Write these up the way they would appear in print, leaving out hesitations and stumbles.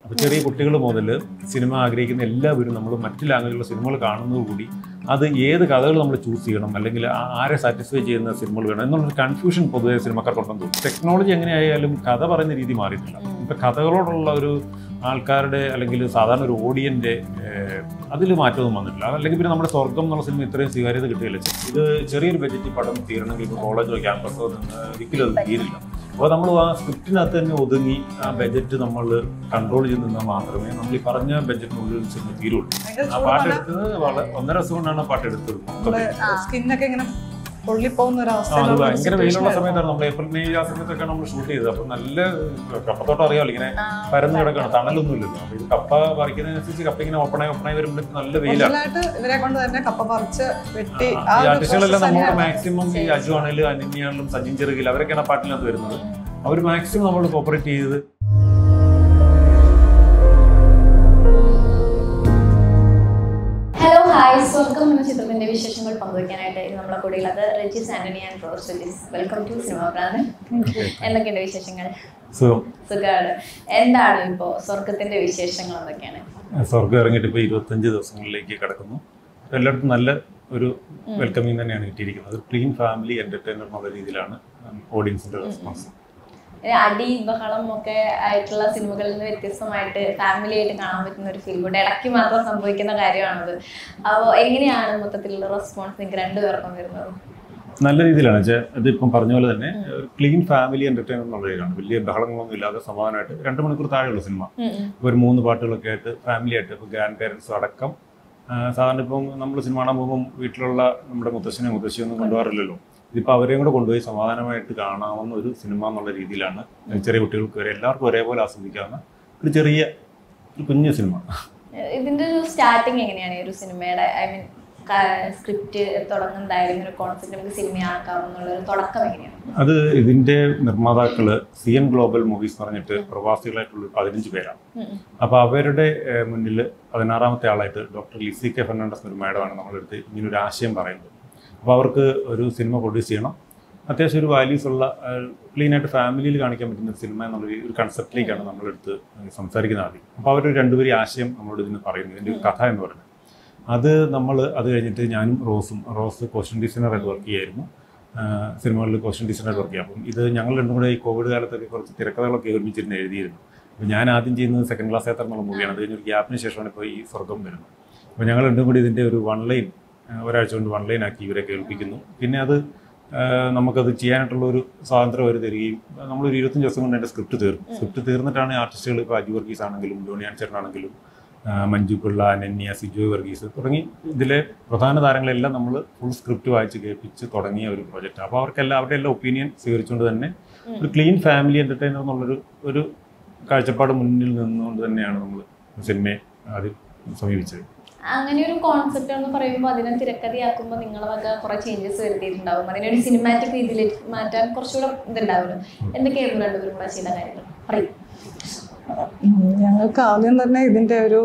അപ്പോൾ ചെറിയ കുട്ടികൾ മുതൽ സിനിമ ആഗ്രഹിക്കുന്ന എല്ലാവരും നമ്മൾ മറ്റ് ലാംഗ്വേജിലുള്ള സിനിമകൾ കാണുന്നതുകൂടി അത് ഏത് കഥകൾ നമ്മൾ ചൂസ് ചെയ്യണം, അല്ലെങ്കിൽ ആരെ സാറ്റിസ്ഫൈ ചെയ്യുന്ന സിനിമകൾ വേണം എന്നുള്ളൊരു കൺഫ്യൂഷൻ പൊതുവെ സിനിമക്കാർക്കുണ്ടെന്ന് തോന്നുന്നു. ടെക്നോളജി എങ്ങനെയായാലും കഥ പറയുന്ന രീതി മാറിയിട്ടില്ല. ഇപ്പം കഥകളോടുള്ള ഒരു ആൾക്കാരുടെ അല്ലെങ്കിൽ സാധാരണ ഒരു ഓഡിയൻ്റെ അതിൽ മാറ്റമൊന്നും വന്നിട്ടില്ല. അല്ലെങ്കിൽ പിന്നെ നമ്മുടെ സ്വർഗം എന്നുള്ള സിനിമ ഇത്രയും സ്വീകാര്യത കിട്ടുകയില്ല. ഇത് ചെറിയൊരു ബഡ്ജറ്റ് പടം തീരണമെങ്കിൽ ഇപ്പോൾ കോളേജോ ക്യാമ്പസോ നിന്ന് ഒരിക്കലും അത് തീരില്ല. അപ്പോൾ നമ്മൾ ആ സ്ക്രിപ്റ്റിനകത്ത് തന്നെ ഒതുങ്ങി ആ ബഡ്ജറ്റ് നമ്മൾ കൺട്രോൾ ചെയ്ത് നിന്നാൽ മാത്രമേ നമ്മൾ ഈ പറഞ്ഞ ബഡ്ജറ്റിനുള്ളിൽ സിനിമ തീരുള്ളൂ. ആ പാട്ടെടുത്തത് 1.5 ദിവസം കൊണ്ടാണ് പാട്ടെടുത്തത്. അത് ഭയങ്കര വെയിലുള്ള സമയത്താണ്, നമ്മൾ ഏപ്രിൽ മെയ് ആ സമയത്തൊക്കെ നമ്മൾ ഷൂട്ട് ചെയ്തത്. അപ്പൊ നല്ല കപ്പത്തോട്ടം അറിയാമല്ലോ, ഇങ്ങനെ പരന്ന് കിടക്കണം, തണലൊന്നും ഇല്ലല്ലോ. അപ്പൊ ഇത് കപ്പ പറിക്കുന്നതിനനുസരിച്ച് കപ്പ ഇങ്ങനെ ഓപ്പണായി വരുമ്പോഴേക്കും നല്ല വെയിലാണ്. ഈ ആർട്ടിസ്റ്റുകളെല്ലാം നമ്മൾ മാക്സിമം ഈ അജു ആണെങ്കിലും അനന്യാണെങ്കിലും സജിൻ ചെറുകിൽ അവരൊക്കെയാണ് ആ പാട്ടിനകത്ത് വരുന്നത്. അവർ മാക്സിമം നമ്മൾ കോപ്പറേറ്റ് ചെയ്ത് സ്വർഗം എന്ന ചിത്രത്തിന്റെ വിശേഷങ്ങൾ പങ്കുവയ്ക്കാനായിട്ട് നമ്മളെ കൂടെയുള്ളത് Regis Antony and Rose Regis. Welcome to cinema പ്രാന്ത്. എന്തൊക്കെയുണ്ട് വിശേഷങ്ങൾ? സുഖമാണ്. എന്താണ് ഇപ്പോൾ സ്വർഗത്തിന്റെ വിശേഷങ്ങൾ എന്തൊക്കെയാണ്? സ്വർഗം ഇറങ്ങിയിട്ട് ഇപ്പോൾ 25 ദിവസങ്ങളിലേക്ക് കിടക്കുന്നു. എല്ലായിടത്തും നല്ല ഒരു വെൽക്കമിങ് തന്നെയാണ് കിട്ടിയിരിക്കുന്നത്. ക്ലീൻ ഫാമിലി എന്റർടൈനർ എന്നുള്ള രീതിയിലാണ് ഓഡിയൻസിന്റെ റെസ്പോൺസ്. അടി ബഹളം ഒക്കെ ആയിട്ടുള്ള സിനിമകളിൽ നിന്ന് വ്യത്യസ്തമായിട്ട് ഫാമിലി ആയിട്ട് കാണാൻ പറ്റുന്ന ഒരു ഫിലിമുണ്ട്. ഇടയ്ക്ക് മാത്രം സംഭവിക്കുന്ന കാര്യമാണത്. അപ്പോൾ എങ്ങനെയാണ് മൊത്തത്തിലുള്ള റെസ്പോൺസ് നിങ്ങൾക്ക് രണ്ടുപേർക്കും വരുന്നത്? നല്ല രീതിയിലാണ് വെച്ചാൽ ഇതിപ്പം പറഞ്ഞ പോലെ തന്നെ ഒരു ക്ലീൻ ഫാമിലി എന്റർടൈനർ എന്നുള്ള രീതിയിലാണ്. വലിയ ബഹളങ്ങളൊന്നും ഇല്ലാതെ സമാധാനമായിട്ട് 2 മണിക്കൂർ താഴെയുള്ള സിനിമ. ഒരു 3 പാട്ടുകളൊക്കെ ആയിട്ട് ഫാമിലി ആയിട്ട് ഇപ്പോൾ ഗ്രാൻഡ് പേരൻസ് അടക്കം. സാധാരണ ഇപ്പം നമ്മൾ സിനിമ കാണാൻ പോകുമ്പോൾ വീട്ടിലുള്ള നമ്മുടെ മുത്തശ്ശിയൊന്നും കൊണ്ടുപോകാറില്ലല്ലോ. ഇതിപ്പോൾ അവരെയും കൂടെ കൊണ്ടുപോയി സമാധാനമായിട്ട് കാണാവുന്ന ഒരു സിനിമ എന്നുള്ള രീതിയിലാണ് ചെറിയ കുട്ടികൾക്ക് വരെ എല്ലാവർക്കും ഒരേപോലെ ആസ്വദിക്കാവുന്ന ഒരു ചെറിയ ഒരു കുഞ്ഞു സിനിമ. ഇതിന്റെ ഒരു സ്റ്റാർട്ടിങ് എങ്ങനെയാണ്? ഒരു സിനിമയുടെ സ്ക്രിപ്റ്റ് തുടങ്ങുന്നതായാലും ഒരു കോൺസെപ്റ്റ് നമുക്ക് സിനിമയാക്കാവുന്ന ഒരു തുടക്കം എങ്ങനെയാണ്? അത് ഇതിന്റെ നിർമ്മാതാക്കള് CN ഗ്ലോബൽ മൂവീസ് പറഞ്ഞിട്ട് പ്രവാസികളായിട്ടുള്ള 15 പേരാണ്. അപ്പോൾ അവരുടെ മുന്നിൽ 16ാമത്തെ ആളായിട്ട് ഡോക്ടർ ലിസി കെ ഫെർണാണ്ടസ് ഒരു മാഡമാണ് നമ്മളെടുത്ത് ഇങ്ങനൊരു ആശയം പറയുന്നത്. അപ്പോൾ അവർക്ക് ഒരു സിനിമ പ്രൊഡ്യൂസ് ചെയ്യണം, അത്യാവശ്യം ഒരു വാല്യൂസ് ഉള്ള ക്ലീനായിട്ട് ഫാമിലിയിൽ കാണിക്കാൻ പറ്റുന്ന സിനിമ എന്നുള്ള ഒരു കൺസെപ്റ്റിലേക്കാണ് നമ്മളെടുത്ത് സംസാരിക്കുന്നത് ആദ്യം. അപ്പോൾ അവർ രണ്ടുപേരും ആശയം നമ്മളോട് ഇതിന് പറയുന്നത്, ഇതിൻ്റെ ഒരു കഥ എന്ന് പറയുന്നത്. അത് കഴിഞ്ഞിട്ട് ഞാനും റോസ് കോസ്റ്റ്യൂം ഡിസൈനറായിട്ട് വർക്ക് ചെയ്യായിരുന്നു. സിനിമകളിൽ കോസ്റ്റ്യൂം ഡിസൈനറായിട്ട് വർക്ക് ചെയ്യാം. അപ്പം ഇത് ഞങ്ങൾ രണ്ടും കൂടെ ഈ കോവിഡ് കാലത്തൊക്കെ കുറച്ച് തിരക്കഥകളൊക്കെ ഒരുമിച്ചിരുന്ന് എഴുതിയിരുന്നു. അപ്പോൾ ഞാൻ ആദ്യം ചെയ്യുന്നത് സെക്കൻഡ് ക്ലാസ് യാത്ര എന്നുള്ള മൂവിയാണ്. അത് കഴിഞ്ഞൊരു ഗ്യാപ്പിന് ശേഷമാണ് ഇപ്പോൾ ഈ സ്വർഗം വരുന്നത്. അപ്പോൾ ഞങ്ങൾ രണ്ടും കൂടി ഇതിൻ്റെ ഒരു 1 ലൈൻ ഒരാഴ്ച കൊണ്ട് 1 ലൈൻ ആക്കി ഇവരെ കേൾപ്പിക്കുന്നു. പിന്നെ അത് നമുക്കത് ചെയ്യാനായിട്ടുള്ളൊരു സ്വാതന്ത്ര്യം അവർ തരികയും നമ്മളൊരു 25 ദിവസം കൊണ്ട് എൻ്റെ സ്ക്രിപ്റ്റ് തീർന്നിട്ടാണ് ആർട്ടിസ്റ്റുകൾ ഇപ്പോൾ അജു വർഗീസ് ആണെങ്കിലും ജോണി ആൻചേട്ടനാണെങ്കിലും മഞ്ജു പിള്ള, അനന്യ, സിജോയ് വർഗീസ് തുടങ്ങി ഇതിലെ പ്രധാന താരങ്ങളെല്ലാം നമ്മൾ ഫുൾ സ്ക്രിപ്റ്റ് വായിച്ച് കേൾപ്പിച്ച് തുടങ്ങിയ ഒരു പ്രോജക്റ്റ്. അപ്പോൾ അവർക്കെല്ലാം അവരുടെ എല്ലാ ഒപ്പീനിയൻ സ്വീകരിച്ചുകൊണ്ട് തന്നെ ഒരു ക്ലീൻ ഫാമിലി എന്റർടൈനർ എന്നുള്ളൊരു കാഴ്ചപ്പാട് മുന്നിൽ നിന്നുകൊണ്ട് തന്നെയാണ് നമ്മൾ സിനിമയെ ആദ്യം സമീപിച്ചത്. അങ്ങനെ ഒരു കോൺസെപ്റ്റ് എന്ന് പറയുമ്പോൾ അതിനെ തിരക്കഥയാക്കുമ്പോൾ നിങ്ങളെ വക കുറെ ചേഞ്ചസ് വരുത്തിയിട്ടുണ്ടാവും. അതിനൊരു സിനിമാറ്റിക് രീതിയിലേക്ക് മാറ്റാൻ കുറച്ചുകൂടെ ഇതുണ്ടാവുമല്ലോ. എന്തൊക്കെയായിരുന്നു രണ്ടുപേരും കൂടെ ചെയ്ത കാര്യങ്ങൾ പറയും? ഞങ്ങൾക്ക് ആദ്യം തന്നെ ഇതിൻ്റെ ഒരു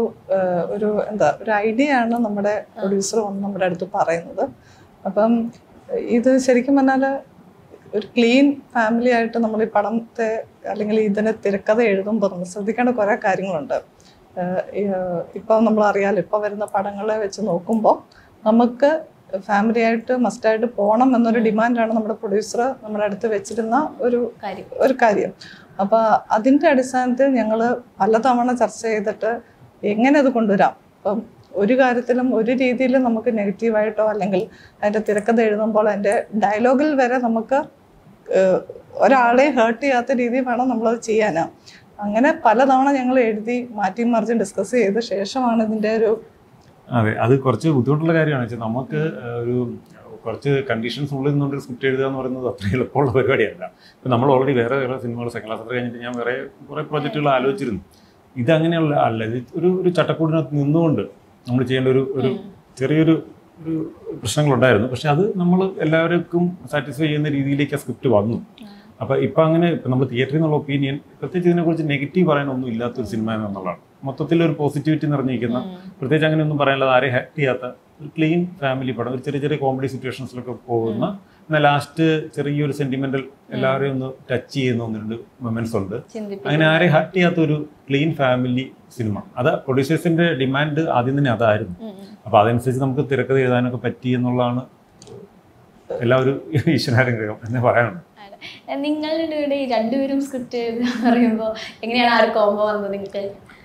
ഐഡിയ ആണ് നമ്മുടെ പ്രൊഡ്യൂസർ വന്ന് നമ്മുടെ അടുത്ത് പറയുന്നത്. അപ്പം ഇത് ശരിക്കും പറഞ്ഞാൽ ഒരു ക്ലീൻ ഫാമിലി ആയിട്ട് നമ്മൾ ഈ പടത്തെ അല്ലെങ്കിൽ ഇതിനെ തിരക്കഥ എഴുതുമ്പോൾ നമ്മൾ ശ്രദ്ധിക്കേണ്ട കുറേ കാര്യങ്ങളുണ്ട്. ഇപ്പം നമ്മളറിയാലോ, ഇപ്പോൾ വരുന്ന പടങ്ങളെ വെച്ച് നോക്കുമ്പോൾ നമുക്ക് ഫാമിലി ആയിട്ട് മസ്റ്റായിട്ട് പോകണം എന്നൊരു ഡിമാൻഡാണ് നമ്മുടെ പ്രൊഡ്യൂസർ നമ്മുടെ അടുത്ത് വെച്ചിരുന്ന ഒരു കാര്യം. അപ്പോൾ അതിൻ്റെ അടിസ്ഥാനത്തിൽ ഞങ്ങൾ പലതവണ ചർച്ച ചെയ്തിട്ട് എങ്ങനെ അത് കൊണ്ടുവരാം. അപ്പം ഒരു കാര്യത്തിലും ഒരു രീതിയിലും നമുക്ക് നെഗറ്റീവായിട്ടോ അല്ലെങ്കിൽ അതിൻ്റെ തിരക്കഥ എഴുതുമ്പോൾ അതിൻ്റെ ഡയലോഗിൽ വരെ നമുക്ക് ഒരാളെ ഹേർട്ട് ചെയ്യാത്ത രീതിയിൽ വേണം നമ്മളത് ചെയ്യാനാണ്. അങ്ങനെ പലതവണ ഞങ്ങൾ എഴുതി മാറ്റി മറിച്ച് ഡിസ്കസ് ചെയ്ത ശേഷമാണ് ഇതിൻ്റെ ഒരു അതെ അത് കുറച്ച് ബുദ്ധിമുട്ടുള്ള കാര്യമാണ് വെച്ചാൽ നമുക്ക് ഒരു കുറച്ച് കണ്ടീഷൻസ് ഉള്ളിൽ നിന്നൊരു സ്ക്രിപ്റ്റ് എഴുതുക എന്ന് പറയുന്നത് അത്ര എളുപ്പമുള്ള പരിപാടിയല്ല. ഇപ്പം നമ്മൾ ഓൾറെഡി വേറെ സിനിമകൾ സെക്കൻഡ് ക്ലാസ് കഴിഞ്ഞിട്ട് ഞാൻ കുറേ പ്രോജക്റ്റുകൾ ആലോചിച്ചിരുന്നു. ഇതങ്ങനെയുള്ള അല്ല, ഇത് ഒരു ചട്ടക്കൂടിനകത്ത് നിന്നുകൊണ്ട് നമ്മൾ ചെയ്യേണ്ട ഒരു ചെറിയൊരു പ്രശ്നങ്ങളുണ്ടായിരുന്നു. പക്ഷെ അത് നമ്മൾ എല്ലാവർക്കും സാറ്റിസ്ഫൈ ചെയ്യുന്ന രീതിയിലേക്ക് ആ സ്ക്രിപ്റ്റ് വന്നു. അപ്പോൾ ഇപ്പം അങ്ങനെ ഇപ്പം നമ്മൾ തിയേറ്ററിൽ നിന്നുള്ള ഒപ്പീനിയൻ പ്രത്യേകിച്ച് ഇതിനെക്കുറിച്ച് നെഗറ്റീവ് പറയാനൊന്നും ഇല്ലാത്തൊരു സിനിമ എന്നുള്ളതാണ്. മൊത്തത്തിലൊരു പോസിറ്റിവിറ്റി നിറഞ്ഞിരിക്കുന്ന, പ്രത്യേകിച്ച് അങ്ങനെ ഒന്നും പറയാനുള്ളത്, ആരെയും ഹർട്ട് ചെയ്യാത്ത ഒരു ക്ലീൻ ഫാമിലി പടം. ഒരു ചെറിയ ചെറിയ കോമഡി സിറ്റുവേഷൻസിലൊക്കെ പോകുന്ന, എന്നാൽ ലാസ്റ്റ് ചെറിയൊരു സെന്റിമെന്റൽ എല്ലാവരെയും ഒന്ന് ടച്ച് ചെയ്യുന്ന 1-2 മൊമെന്റ്സ് ഉണ്ട്. അങ്ങനെ ആരെയും ഹർട്ട് ചെയ്യാത്ത ഒരു ക്ലീൻ ഫാമിലി സിനിമ. അത് പ്രൊഡ്യൂസേഴ്സിന്റെ ഡിമാൻഡ് ആദ്യം തന്നെ അതായിരുന്നു. അപ്പോൾ അതനുസരിച്ച് നമുക്ക് തിരക്കഥ എഴുതാനൊക്കെ പറ്റി എന്നുള്ളതാണ് എല്ലാവരും ഈശ്വരാനുഗ്രഹം എന്ന് പറയാനുണ്ട്. നിങ്ങളുടെ രണ്ടുപേരും സ്ക്രിപ്റ്റ് പറയുമ്പോൾ എങ്ങനെയാണ് ആ ഒരു കോംബോ വന്നത് നിങ്ങൾക്ക്?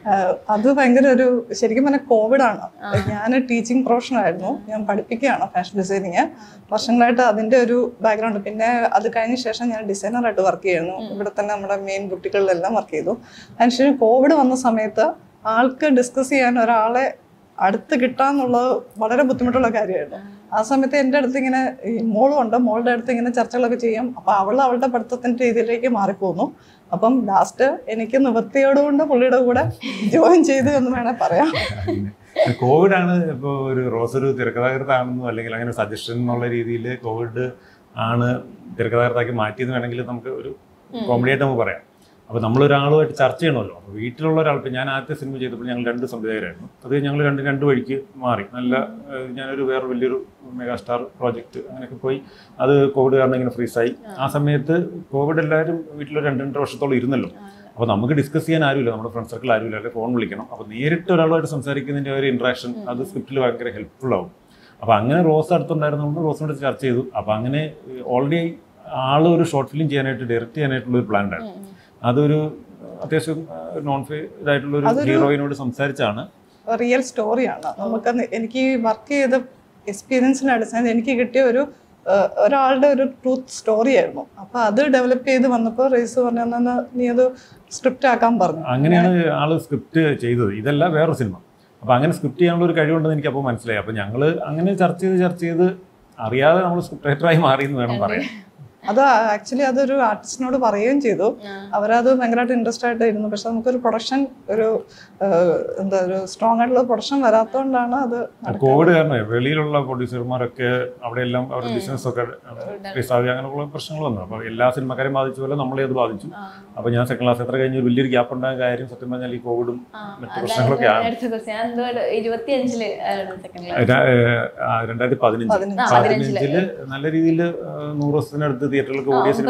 അത് ഭയങ്കര ഒരു, ശരിക്കും പറഞ്ഞാൽ കോവിഡാണ്. ഞാൻ ടീച്ചിങ് പ്രൊഫഷനായിരുന്നു, ഞാൻ പഠിപ്പിക്കുകയാണ് ഫാഷൻ ഡിസൈനിങ്. വർഷങ്ങളായിട്ട് അതിൻ്റെ ഒരു ബാക്ക്ഗ്രൗണ്ട്. പിന്നെ അത് കഴിഞ്ഞ ശേഷം ഞാൻ ഡിസൈനറായിട്ട് വർക്ക് ചെയ്യുന്നു. ഇവിടെ തന്നെ നമ്മുടെ മെയിൻ ബുട്ടിക്കുകളിലെല്ലാം വർക്ക് ചെയ്തു. അതിനുശേഷം കോവിഡ് വന്ന സമയത്ത് ആൾക്ക് ഡിസ്കസ് ചെയ്യാൻ ഒരാളെ അടുത്ത് കിട്ടാന്നുള്ളത് വളരെ ബുദ്ധിമുട്ടുള്ള കാര്യമായിരുന്നു. ആ സമയത്ത് എൻ്റെ അടുത്ത് ഇങ്ങനെ മോളുണ്ട്, മോളുടെ അടുത്ത് ഇങ്ങനെ ചർച്ചകളൊക്കെ ചെയ്യും. അപ്പോൾ അവളുടെ പഠിത്തത്തിൻ്റെ രീതിയിലേക്ക് മാറിപ്പോന്നു. അപ്പം ലാസ്റ്റ് എനിക്ക് നിവൃത്തിയോടുകൊണ്ട് പുള്ളിയുടെ കൂടെ ജോയിൻ ചെയ്തു എന്ന് വേണേൽ പറയാം. കോവിഡാണ് ഇപ്പോൾ ഒരു റോസൊരു തിരക്കഥാകൃത്താണെന്നോ അല്ലെങ്കിൽ അങ്ങനെ സജഷൻ എന്നുള്ള രീതിയിൽ കോവിഡ് ആണ് തിരക്കഥാകൃത്താക്കി മാറ്റിയെന്ന് വേണമെങ്കിൽ നമുക്ക് ഒരു കോമഡി ആയിട്ട് നമുക്ക് പറയാം. അപ്പോൾ നമ്മളൊരാളുമായിട്ട് ചർച്ച ചെയ്യണമല്ലോ. അപ്പോൾ വീട്ടിലുള്ള ഒരാൾ, ഇപ്പോൾ ഞാൻ ആദ്യത്തെ സിനിമ ചെയ്തപ്പോൾ ഞങ്ങൾ 2 സംവിധായകരായിരുന്നു. അത് ഞങ്ങൾ രണ്ട് വഴിക്ക് മാറി. ഞാനൊരു വേറെ വലിയൊരു മെഗാസ്റ്റാർ പ്രോജക്റ്റ് അങ്ങനെയൊക്കെ പോയി. അത് കോവിഡ് കാരണം ഇങ്ങനെ ഫ്രീസായി. ആ സമയത്ത് കോവിഡ് എല്ലാവരും വീട്ടിൽ 2-2.5 വർഷത്തോളം ഇരുന്നല്ലോ. അപ്പോൾ നമുക്ക് ഡിസ്കസ് ചെയ്യാൻ ആരുമില്ല, നമ്മുടെ ഫ്രണ്ട് സർക്കിൾ ആരുമില്ല, അല്ലെങ്കിൽ ഫോൺ വിളിക്കണം. അപ്പോൾ നേരിട്ട് ഒരാളുമായിട്ട് സംസാരിക്കുന്നതിൻ്റെ ഒരു ഇൻട്രാക്ഷൻ അത് സ്ക്രിപ്റ്റിൽ ഭയങ്കര ഹെൽപ്ഫുൾ ആവും. അപ്പോൾ അങ്ങനെ റോസ് അടുത്തുണ്ടായിരുന്നതുകൊണ്ട് റോസിനോട് ചർച്ച ചെയ്തു. അപ്പോൾ അങ്ങനെ ഓൾറെഡി ഒരു ഷോർട്ട് ഫിലിം ചെയ്യാനായിട്ട്, ഡയറക്റ്റ് ചെയ്യാനായിട്ടുള്ള ഒരു പ്ലാൻ ഉണ്ടായിരുന്നു. അതൊരു അത്യാവശ്യം നോൺ ഇതായിട്ടുള്ള ഒരു ഹീറോയിനോട് സംസാരിച്ചാണ്. റിയൽ സ്റ്റോറിയാണ്. എനിക്ക് വർക്ക് ചെയ്ത എക്സ്പീരിയൻസിൻ്റെ അടിസ്ഥാനത്തിൽ എനിക്ക് കിട്ടിയ ഒരാളുടെ ഒരു ട്രൂത്ത് സ്റ്റോറി ആയിരുന്നു. അപ്പോൾ അത് ഡെവലപ്പ് ചെയ്ത് വന്നപ്പോൾ റേസ് പറഞ്ഞാൽ നീ അത് സ്ക്രിപ്റ്റ് ആക്കാൻ പറഞ്ഞു. അങ്ങനെയാണ് ആള് സ്ക്രിപ്റ്റ് ചെയ്തത്. ഇതല്ല വേറൊരു സിനിമ. അപ്പോൾ അങ്ങനെ സ്ക്രിപ്റ്റ് ചെയ്യാനുള്ള ഒരു കഴിവുണ്ടെന്ന് എനിക്കപ്പോൾ മനസ്സിലായി. അപ്പോൾ ഞങ്ങൾ അങ്ങനെ ചർച്ച ചെയ്ത് അറിയാതെ നമ്മൾ സ്ക്രിപ്റ്റ് റൈറ്ററായി മാറിയെന്ന് വേണം പറയാൻ. അത് ആക്ച്വലി അതൊരു ആർട്ടിസ്റ്റിനോട് പറയുകയും ചെയ്തു. അവരത് ഭയങ്കരമായിട്ട് ഇൻട്രസ്റ്റ് ആയിട്ടായിരുന്നു. പക്ഷെ നമുക്കൊരു പ്രൊഡക്ഷൻ ഒരു സ്ട്രോങ് ആയിട്ടുള്ള പ്രൊഡക്ഷൻ വരാത്തതുകൊണ്ടാണ് അത്. കോവിഡ് കാരണം വെളിയിലുള്ള പ്രൊഡ്യൂസർമാരൊക്കെ അവിടെയെല്ലാം അവരുടെ ബിസിനസ്സൊക്കെ ഫ്രീസാവുക, അങ്ങനെയുള്ള പ്രശ്നങ്ങൾ വന്നു. അപ്പോൾ എല്ലാ സിനിമക്കാരെയും ബാധിച്ച പോലെ നമ്മളെ അത് ബാധിച്ചു. അപ്പോൾ ഞാൻ സെക്കൻഡ് ക്ലാസ് എത്ര കഴിഞ്ഞ് വലിയൊരു ഗ്യാപ്പ് ഉണ്ടായ കാര്യം സത്യം പറഞ്ഞാൽ ഈ കോവിഡും മറ്റു പ്രശ്നങ്ങളൊക്കെ ആണ്. 2015 നല്ല രീതിയിൽ 100 ദിവസത്തിനടുത്ത് തിയേറ്ററിലൊക്കെ ഓടിയ സിനിമ.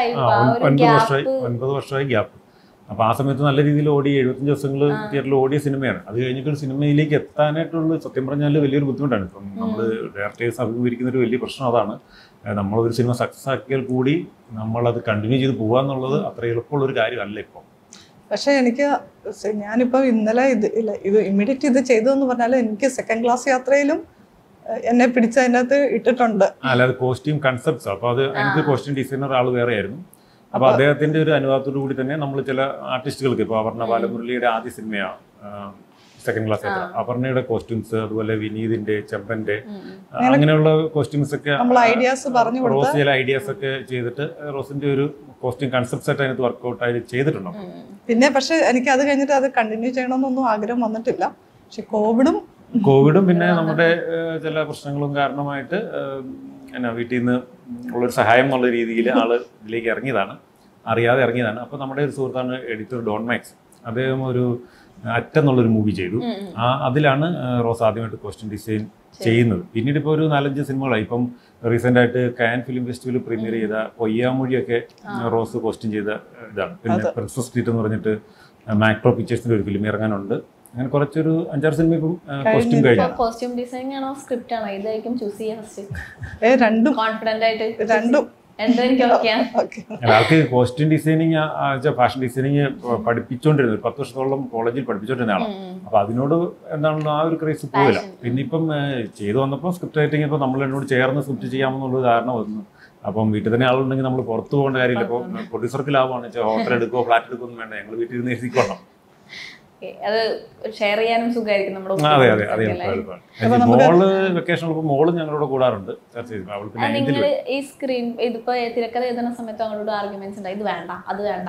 9 വർഷമായി ഗ്യാപ്പ്. അപ്പോൾ ആ സമയത്ത് നല്ല രീതിയിൽ ഓടി 75 ദിവസങ്ങൾ തിയേറ്ററിൽ ഓടിയ സിനിമയാണ്. അത് കഴിഞ്ഞിട്ട് ഒരു സിനിമയിലേക്ക് എത്താനായിട്ടുള്ള സത്യം പറഞ്ഞാൽ വലിയൊരു ബുദ്ധിമുട്ടാണ്. ഇപ്പം നമ്മൾ ഡയറക്ടേഴ്സ് അഭിമുഖീകരിക്കുന്ന ഒരു വലിയ പ്രശ്നം അതാണ്. നമ്മളൊരു സിനിമ സക്സസ് ആക്കിയാൽ കൂടി നമ്മളത് കണ്ടിന്യൂ ചെയ്ത് പോകുക എന്നുള്ളത് അത്ര എളുപ്പമുള്ളൊരു കാര്യമല്ല ഇപ്പോൾ. പക്ഷേ ഞാനിപ്പോൾ ഇന്നലെ ഇത് ഇമ്മീഡിയറ്റ് ഇത് ചെയ്തു എന്ന് പറഞ്ഞാൽ എനിക്ക് സെക്കൻഡ് ക്ലാസ് യാത്രയിലും എന്നെ പിടിച്ചതിനകത്ത് ഇട്ടിട്ടുണ്ട്. അല്ലാതെ കോസ്റ്റ്യൂം കൺസെപ്റ്റ്സ്. അപ്പോൾ അത് എനിക്ക് കോസ്റ്റ്യൂം ഡിസൈനർ ആൾ വേറെ ആയിരുന്നു. അപ്പോൾ അദ്ദേഹത്തിന്റെ ഒരു അനുവാദത്തോടു കൂടി തന്നെ നമ്മൾ ചില ആർട്ടിസ്റ്റുകൾക്ക്, ഇപ്പോൾ അപർണ ബാലമുരളിയുടെ ആദ്യ സിനിമയാണ് സെക്കൻഡ് ക്ലാസ് യാത്ര, അപർണയുടെ കോസ്റ്റ്യൂംസ്, അതുപോലെ വിനീതിന്റെ, ചെമ്പന്റെ, അങ്ങനെയുള്ള കോസ്റ്റ്യൂംസ് ഒക്കെ റോസ് ചില ഐഡിയാസ് ഒക്കെ ചെയ്തിട്ട് റോസിന്റെ ഒരു കോസ്റ്റ്യൂം കൺസെപ്റ്റ്സ് ആയിട്ട് അതിനകത്ത് വർക്ക്ഔട്ട് ആയിട്ട് ചെയ്തിട്ടുണ്ടോ? പിന്നെ പക്ഷെ എനിക്ക് അത് കഴിഞ്ഞിട്ട് അത് കണ്ടിന്യൂ ചെയ്യണമെന്നൊന്നും ആഗ്രഹം വന്നിട്ടില്ല. പക്ഷെ കോവിഡും പിന്നെ നമ്മുടെ ചില പ്രശ്നങ്ങളും കാരണമായിട്ട് വീട്ടിൽ നിന്ന് ഉള്ളൊരു സഹായം എന്നുള്ള രീതിയിൽ ആള് ഇതിലേക്ക് അറിയാതെ ഇറങ്ങിയതാണ്. അപ്പോൾ നമ്മുടെ ഒരു സുഹൃത്താണ് എഡിറ്റർ ഡോൺ മാക്സ്. അദ്ദേഹം ഒരു അറ്റെന്നുള്ളൊരു മൂവി ചെയ്തു. അതിലാണ് റോസ് ആദ്യമായിട്ട് കോസ്റ്റ്യൂം ഡിസൈൻ ചെയ്യുന്നത്. പിന്നീട് ഇപ്പോൾ ഒരു 4-5 സിനിമകളായി. ഇപ്പം റീസെൻ്റ് ആയിട്ട് കാൻ ഫിലിം ഫെസ്റ്റിവൽ പ്രീമിയർ ചെയ്ത പൊയ്യാമൊഴിയൊക്കെ റോസ് കോസ്റ്റ്യൂം ചെയ്ത ഇതാണ്. പിന്നെ പ്രിൻസസ് സ്ട്രീറ്റ് എന്ന് പറഞ്ഞിട്ട് മാക്രോ പിക്ചേഴ്സിൻ്റെ ഒരു ഫിലിം ഇറങ്ങാനുണ്ട്. അങ്ങനെ കുറച്ചൊരു 5-6 സിനിമ ഇപ്പം കോസ്റ്റ്യൂം കഴിഞ്ഞു. കോസ്റ്റ്യൂം ഡിസൈനിങ് ആണോ സ്ക്രിപ്റ്റ് ആണോ ഇതായിരിക്കും ചൂസ് ചെയ്യാൻ രണ്ടും കോൺഫിഡന്റ് ആയിട്ട്? രണ്ടും. ആൾക്ക് കോസ്റ്റ്യൂം ഡിസൈനിങ്, ഫാഷൻ ഡിസൈനിങ് പഠിപ്പിച്ചുകൊണ്ടിരുന്നത് 10 വർഷത്തോളം കോളേജിൽ പഠിപ്പിച്ചുകൊണ്ടിരുന്ന ആളാണ്. അപ്പൊ അതിനോട് എന്താണല്ലോ ആ ഒരു ക്രൈസ് പോയില്ല. പിന്നെ ഇപ്പം ചെയ്തു വന്നപ്പോൾ സ്ക്രിപ്റ്റ് റൈറ്റിംഗ് ഇപ്പോൾ നമ്മൾ എന്നോട് ചേർന്ന് സ്ക്രിപ്റ്റ് ചെയ്യാമെന്നുള്ളത് കാരണം വന്നു. അപ്പം വീട്ടിൽ തന്നെ ആളുണ്ടെങ്കിൽ നമ്മൾ പുറത്തു പോകേണ്ട കാര്യമില്ല. ഇപ്പോൾ പ്രൊഡ്യൂസർക്ക് ലാഭമാണ് വെച്ചാൽ ഹോട്ടൽ എടുക്കുകയോ ഫ്ലാറ്റ് എടുക്കുകയോ ഒന്നും വേണ്ട, ഞങ്ങൾ വീട്ടിൽ ഇരുന്ന് എഴുതിക്കൊള്ളാം. അത് ഷെയർ ചെയ്യാനും സുഖമായിരിക്കും. മോള് വെക്കേഷൻ മോള് ഞങ്ങളോട് കൂടാറുണ്ട്. ഈ സ്ക്രീൻ ഇതിപ്പോ തിരക്കഥ എഴുതുന്ന സമയത്ത് അവളോട് ആർഗ്യുമെന്റ്സ് ഉണ്ട്, ഇത് വേണ്ട അത് വേണ്ട?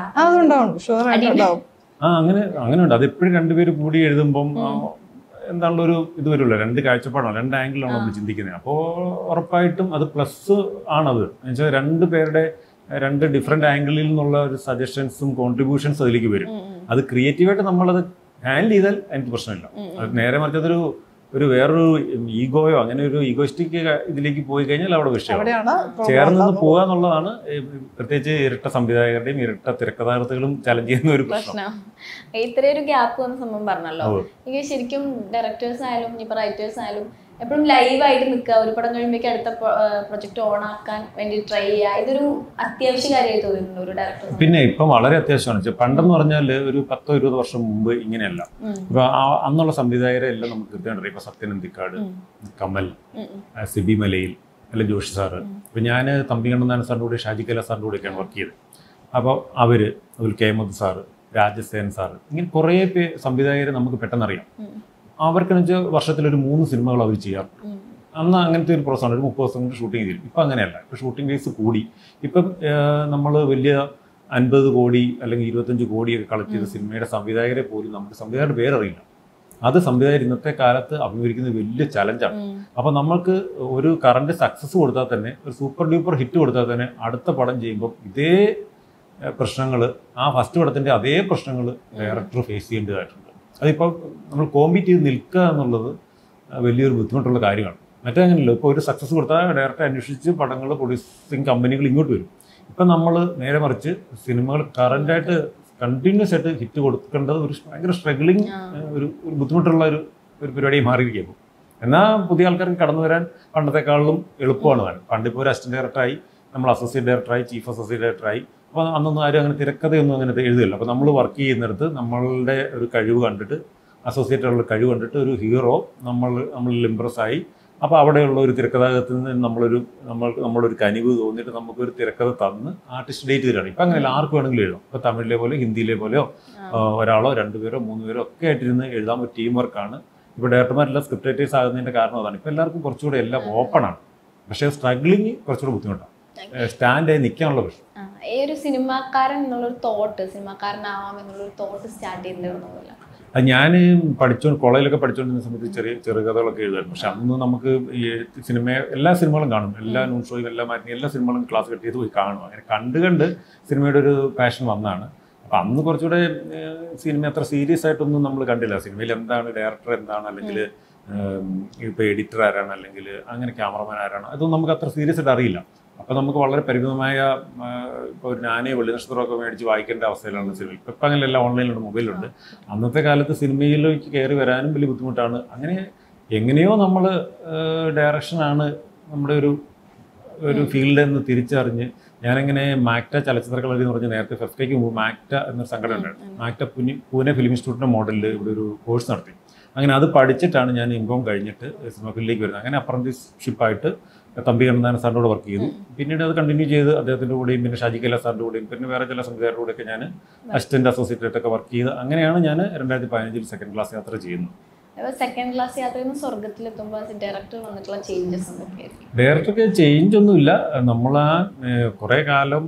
അങ്ങനെ ഉണ്ട്. അത് എപ്പോഴും രണ്ടുപേര് കൂടി എഴുതുമ്പം എന്താണല്ലോ ഒരു ഇത് വരുമല്ലോ, 2 കാഴ്ചപ്പാടാണ്, 2 ആംഗിളാണ് നമ്മൾ ചിന്തിക്കുന്നത്. അപ്പോൾ ഉറപ്പായിട്ടും അത് പ്ലസ് ആണത്. എന്നുവെച്ചാൽ 2 പേരുടെ രണ്ട് ഡിഫറെൻ്റ് ആംഗിളിൽ നിന്നുള്ള ഒരു സജഷൻസും കോൺട്രിബ്യൂഷൻസും അതിലേക്ക് വരും. അത് ക്രിയേറ്റീവായിട്ട് നമ്മളത് ഹാൻഡിൽ ചെയ്താൽ എനിക്ക് പ്രശ്നമില്ല. അത് നേരെ മറിച്ച് അതൊരു വേറൊരു ഈഗോയോ അങ്ങനെ ഒരു ഈഗോയിസ്റ്റിക് ഇതിലേക്ക് പോയി കഴിഞ്ഞാൽ അവിടെ വിഷയം ചേർന്ന് നിന്ന് പോകുക എന്നുള്ളതാണ് പ്രത്യേകിച്ച് ഇരട്ട സംവിധായകരുടെയും ഇരട്ട തിരക്കഥാകൃത്തുകളും ചലഞ്ച് ചെയ്യുന്ന ഒരു പ്രശ്നം. ഇത്രയൊരു ഗ്യാപ്പ് വന്ന സംഭവം പറഞ്ഞല്ലോ. എനിക്ക് ശരിക്കും ഡയറക്ടേഴ്സ് ആയാലും ഇപ്പൊ റൈറ്റേഴ്സ് ആയാലും എപ്പോഴും ലൈവായിട്ട് നിൽക്കുക, ഒരു പടം കഴിയുമ്പോഴേക്ക് അടുത്ത പ്രൊജക്ട് ഓൺ ആക്കാൻ വേണ്ടി ട്രൈ ചെയ്യുക, ഇതൊരു അത്യാവശ്യ കാര്യമായി തോന്നുന്നുണ്ട് ഒരു ഡയറക്ടർ. പിന്നെ ഇപ്പം വളരെ അത്യാവശ്യമാണ്. പണ്ടെന്ന് പറഞ്ഞാൽ ഒരു 10-20 വർഷം മുമ്പ് ഇങ്ങനെയല്ല. ഇപ്പൊ അന്നുള്ള സംവിധായകരെ എല്ലാം നമുക്ക് കൃത്യമായിട്ട് ഇപ്പൊ സത്യൻ അന്തിക്കാട്, കമൽ, സിബി മലയിൽ, അല്ലെ ജോഷി സാറ്. ഇപ്പൊ ഞാൻ തമ്പി കണ്ണന്താനം സാറിൻ്റെ കൂടെ ഷാജി കൈലാസ് സാറിൻ്റെ കൂടെയൊക്കെയാണ് വർക്ക് ചെയ്തത്. അപ്പോൾ അവര് അതുപോലെ കെ മുത്ത് സാറ്, രാജസേൻ സാറ്, ഇങ്ങനെ കുറേ സംവിധായകരെ നമുക്ക് പെട്ടെന്നറിയാം. അവർക്കെന്ന് വെച്ചാൽ വർഷത്തിലൊരു 3 സിനിമകൾ അവർ ചെയ്യാറുണ്ട്. അന്ന് അങ്ങനത്തെ ഒരു പ്രോസസ്സാണ്. ഒരു 30 ദിവസം കൊണ്ട് ഷൂട്ടിംഗ് ചെയ്തിരും. ഇപ്പം അങ്ങനെയല്ല. ഇപ്പം ഷൂട്ടിംഗ് ഡേയ്സ് കൂടി. ഇപ്പം നമ്മൾ വലിയ 50 കോടി അല്ലെങ്കിൽ 25 കോടിയൊക്കെ കളക്ട് ചെയ്ത സിനിമയുടെ സംവിധായകരെ പോലും നമുക്ക് സംവിധായകരുടെ പേരറിയില്ല. അത് സംവിധായകർ ഇന്നത്തെ കാലത്ത് അഭിമുഖീകരിക്കുന്നത് വലിയ ചലഞ്ചാണ്. അപ്പോൾ നമ്മൾക്ക് ഒരു കറണ്ട് സക്സസ് കൊടുത്താൽ തന്നെ, ഒരു സൂപ്പർ ഡ്യൂപ്പർ ഹിറ്റ് കൊടുത്താൽ തന്നെ അടുത്ത പടം ചെയ്യുമ്പോൾ ഇതേ പ്രശ്നങ്ങൾ, ആ ഫസ്റ്റ് പടത്തിൻ്റെ അതേ പ്രശ്നങ്ങൾ ഡയറക്ടർ ഫേസ് ചെയ്യേണ്ടതായിട്ടുണ്ട്. അതിപ്പോൾ നമ്മൾ കോമ്പീറ്റ് ചെയ്ത് നിൽക്കുക എന്നുള്ളത് വലിയൊരു ബുദ്ധിമുട്ടുള്ള കാര്യമാണ്. മറ്റേ അങ്ങനെയല്ലോ. ഇപ്പോൾ ഒരു സക്സസ് കൊടുത്താൽ ഡയറക്ടറെ അന്വേഷിച്ച് പടങ്ങൾ പ്രൊഡ്യൂസിങ് കമ്പനികൾ ഇങ്ങോട്ട് വരും. ഇപ്പം നമ്മൾ നേരെ മറിച്ച് സിനിമകൾ കറൻ്റായിട്ട് കണ്ടിന്യൂസ് ആയിട്ട് ഹിറ്റ് കൊടുക്കേണ്ടത് ഒരു ഭയങ്കര സ്ട്രഗ്ലിങ്, ഒരു ബുദ്ധിമുട്ടുള്ള ഒരു പരിപാടിയായി മാറിയിരിക്കും. എന്നാൽ പുതിയ ആൾക്കാർക്ക് കടന്നു വരാൻ പണ്ടത്തെക്കാളും എളുപ്പമാണ് താനും. പണ്ടിപ്പോൾ ഒരു അസിസ്റ്റന്റ് ഡയറക്ടറായി, നമ്മൾ അസോസിയേറ്റ് ഡയറക്ടറായി, ചീഫ് അസോസിയേറ്റ് ഡയറക്ടറായി. അപ്പോൾ അന്നൊന്നും ആരും അങ്ങനെ തിരക്കഥയൊന്നും അങ്ങനെ എഴുതില്ല. അപ്പോൾ നമ്മൾ വർക്ക് ചെയ്യുന്നിടത്ത് നമ്മളുടെ ഒരു കഴിവ് കണ്ടിട്ട്, അസോസിയേറ്റുള്ള കഴിവ് കണ്ടിട്ട് ഒരു ഹീറോ നമ്മളിൽ ഇംപ്രസ്സായി. അപ്പോൾ അവിടെയുള്ള ഒരു തിരക്കഥാകൃത്തിൽ നിന്ന് നമ്മളൊരു കനിവ് തോന്നിയിട്ട് നമുക്കൊരു തിരക്കഥ തന്ന് ആർട്ടിസ്റ്റ് ഡേറ്റ് തരാണ്. ഇപ്പം അങ്ങനെയല്ല, ആർക്ക് വേണമെങ്കിലും എഴുതാം. ഇപ്പോൾ തമിഴിലെ പോലെ ഹിന്ദിയിലെ പോലെയോ ഒരാളോ 2 പേരോ 3 പേരോ ഒക്കെ ആയിട്ടിരുന്ന് എഴുതാൻ ഒരു ടീം വർക്കാണ്. ഇപ്പോൾ ഡയറക്ടർമാരെല്ലാം സ്ക്രിപ്റ്റ് റൈറ്റേഴ്സ് ആകുന്നതിൻ്റെ കാരണം അതാണ്. ഇപ്പോൾ എല്ലാവർക്കും കുറച്ചുകൂടെ എല്ലാം ഓപ്പണാണ്. പക്ഷേ സ്ട്രഗ്ലിങ് കുറച്ചുകൂടെ ബുദ്ധിമുട്ടാണ്, സ്റ്റാൻഡായി നിൽക്കാനുള്ള പ്രശ്നം. ഈ ഒരു സിനിമാക്കാരൻ എന്നുള്ളൊരു തോട്ട്, സിനിമാക്കാരനാവാം എന്നുള്ളൊരു തോട്ട് സ്റ്റാർട്ട് ചെയ്തിട്ടുണ്ടോന്നില്ല. ഞാൻ കോളേജിലൊക്കെ പഠിച്ചുകൊണ്ടിരുന്ന സമയത്ത് ചെറുകഥകളൊക്കെ എഴുതായിരുന്നു. പക്ഷെ അന്ന് നമുക്ക് ഈ എല്ലാ സിനിമകളും കാണും, എല്ലാ ന്യൂസ് ഷോയും, എല്ലാ മാറ്റിനും എല്ലാ സിനിമകളും ക്ലാസ് കട്ട് ചെയ്ത് പോയി കാണും. അങ്ങനെ കണ്ട് സിനിമയുടെ ഒരു പാഷൻ വന്നതാണ്. അപ്പം അന്ന് കുറച്ചുകൂടെ സിനിമ അത്ര സീരിയസ് ആയിട്ടൊന്നും നമ്മൾ കണ്ടില്ല. സിനിമയിൽ എന്താണ്, ഡയറക്ടർ എന്താണ്, അല്ലെങ്കിൽ ഇപ്പോൾ എഡിറ്റർ ആരാണ്, അല്ലെങ്കിൽ അങ്ങനെ ക്യാമറമാൻ ആരാണ്, അതൊന്നും നമുക്ക് അത്ര സീരിയസ് ആയിട്ട് അറിയില്ല. അപ്പോൾ നമുക്ക് വളരെ പരിമിതമായ ഇപ്പോൾ ഒരു ഞാനേ വെള്ളി നക്ഷത്രമൊക്കെ മേടിച്ച് വായിക്കേണ്ട അവസ്ഥയിലാണ് സിനിമ. ഇപ്പം അങ്ങനെയല്ല, ഓൺലൈനിലുണ്ട്, മൊബൈലുണ്ട്. അന്നത്തെ കാലത്ത് സിനിമയിലേക്ക് കയറി വരാനും വലിയ ബുദ്ധിമുട്ടാണ്. അങ്ങനെ എങ്ങനെയോ നമ്മൾ ഡയറക്ഷനാണ് നമ്മുടെ ഒരു ഫീൽഡ് എന്ന് തിരിച്ചറിഞ്ഞ് ഞാനങ്ങനെ മാക്ട ചലച്ചിത്രകളരി എന്ന് പറഞ്ഞ് നേരത്തെ ഫെഫ്റ്റയ്ക്ക് മുമ്പ് മാക്ട എന്നൊരു സംഘടന ഉണ്ടായിരുന്നു. മാക്ട പൂനെ ഫിലിം ഇൻസ്റ്റിറ്റ്യൂട്ടിൻ്റെ മോഡലിൽ ഇവിടെ ഒരു കോഴ്സ് നടത്തി. അങ്ങനെ അത് പഠിച്ചിട്ടാണ് ഞാൻ ഇൻകോം കഴിഞ്ഞിട്ട് സിനിമ ഫീൽഡിലേക്ക് വരുന്നത്. അങ്ങനെ അപ്രന്റീസ്ഷിപ്പായിട്ട് തമ്പി കണ്ണന്താനം സാറിൻ്റെ കൂടെ വർക്ക് ചെയ്തു. പിന്നീട് അത് കണ്ടിന്യൂ ചെയ്ത് അദ്ദേഹത്തിൻ്റെ കൂടെയും പിന്നെ ഷാജി കൈലാസ് സാറിൻ്റെ കൂടെയും പിന്നെ വേറെ ചില സംവിധായകരുടെ കൂടെയൊക്കെ ഞാൻ അസിസ്റ്റന്റ് അസോസിയേറ്റായിട്ടൊക്കെ വർക്ക് ചെയ്ത് അങ്ങനെയാണ് ഞാൻ 2015 സെക്കൻഡ് ക്ലാസ് യാത്ര ചെയ്യുന്നത്. സെക്കൻഡ് ക്ലാസ് യാത്രയിൽ നിന്ന് സ്വർഗത്തിലെത്തുമ്പോൾ ഡയറക്ടർ വന്നിട്ടുള്ള ചേഞ്ചസ് എന്തൊക്കെയായിരിക്കും? ഡയറക്ടർക്ക് ചേഞ്ച് ഒന്നുമില്ല. നമ്മൾ കുറേ കാലം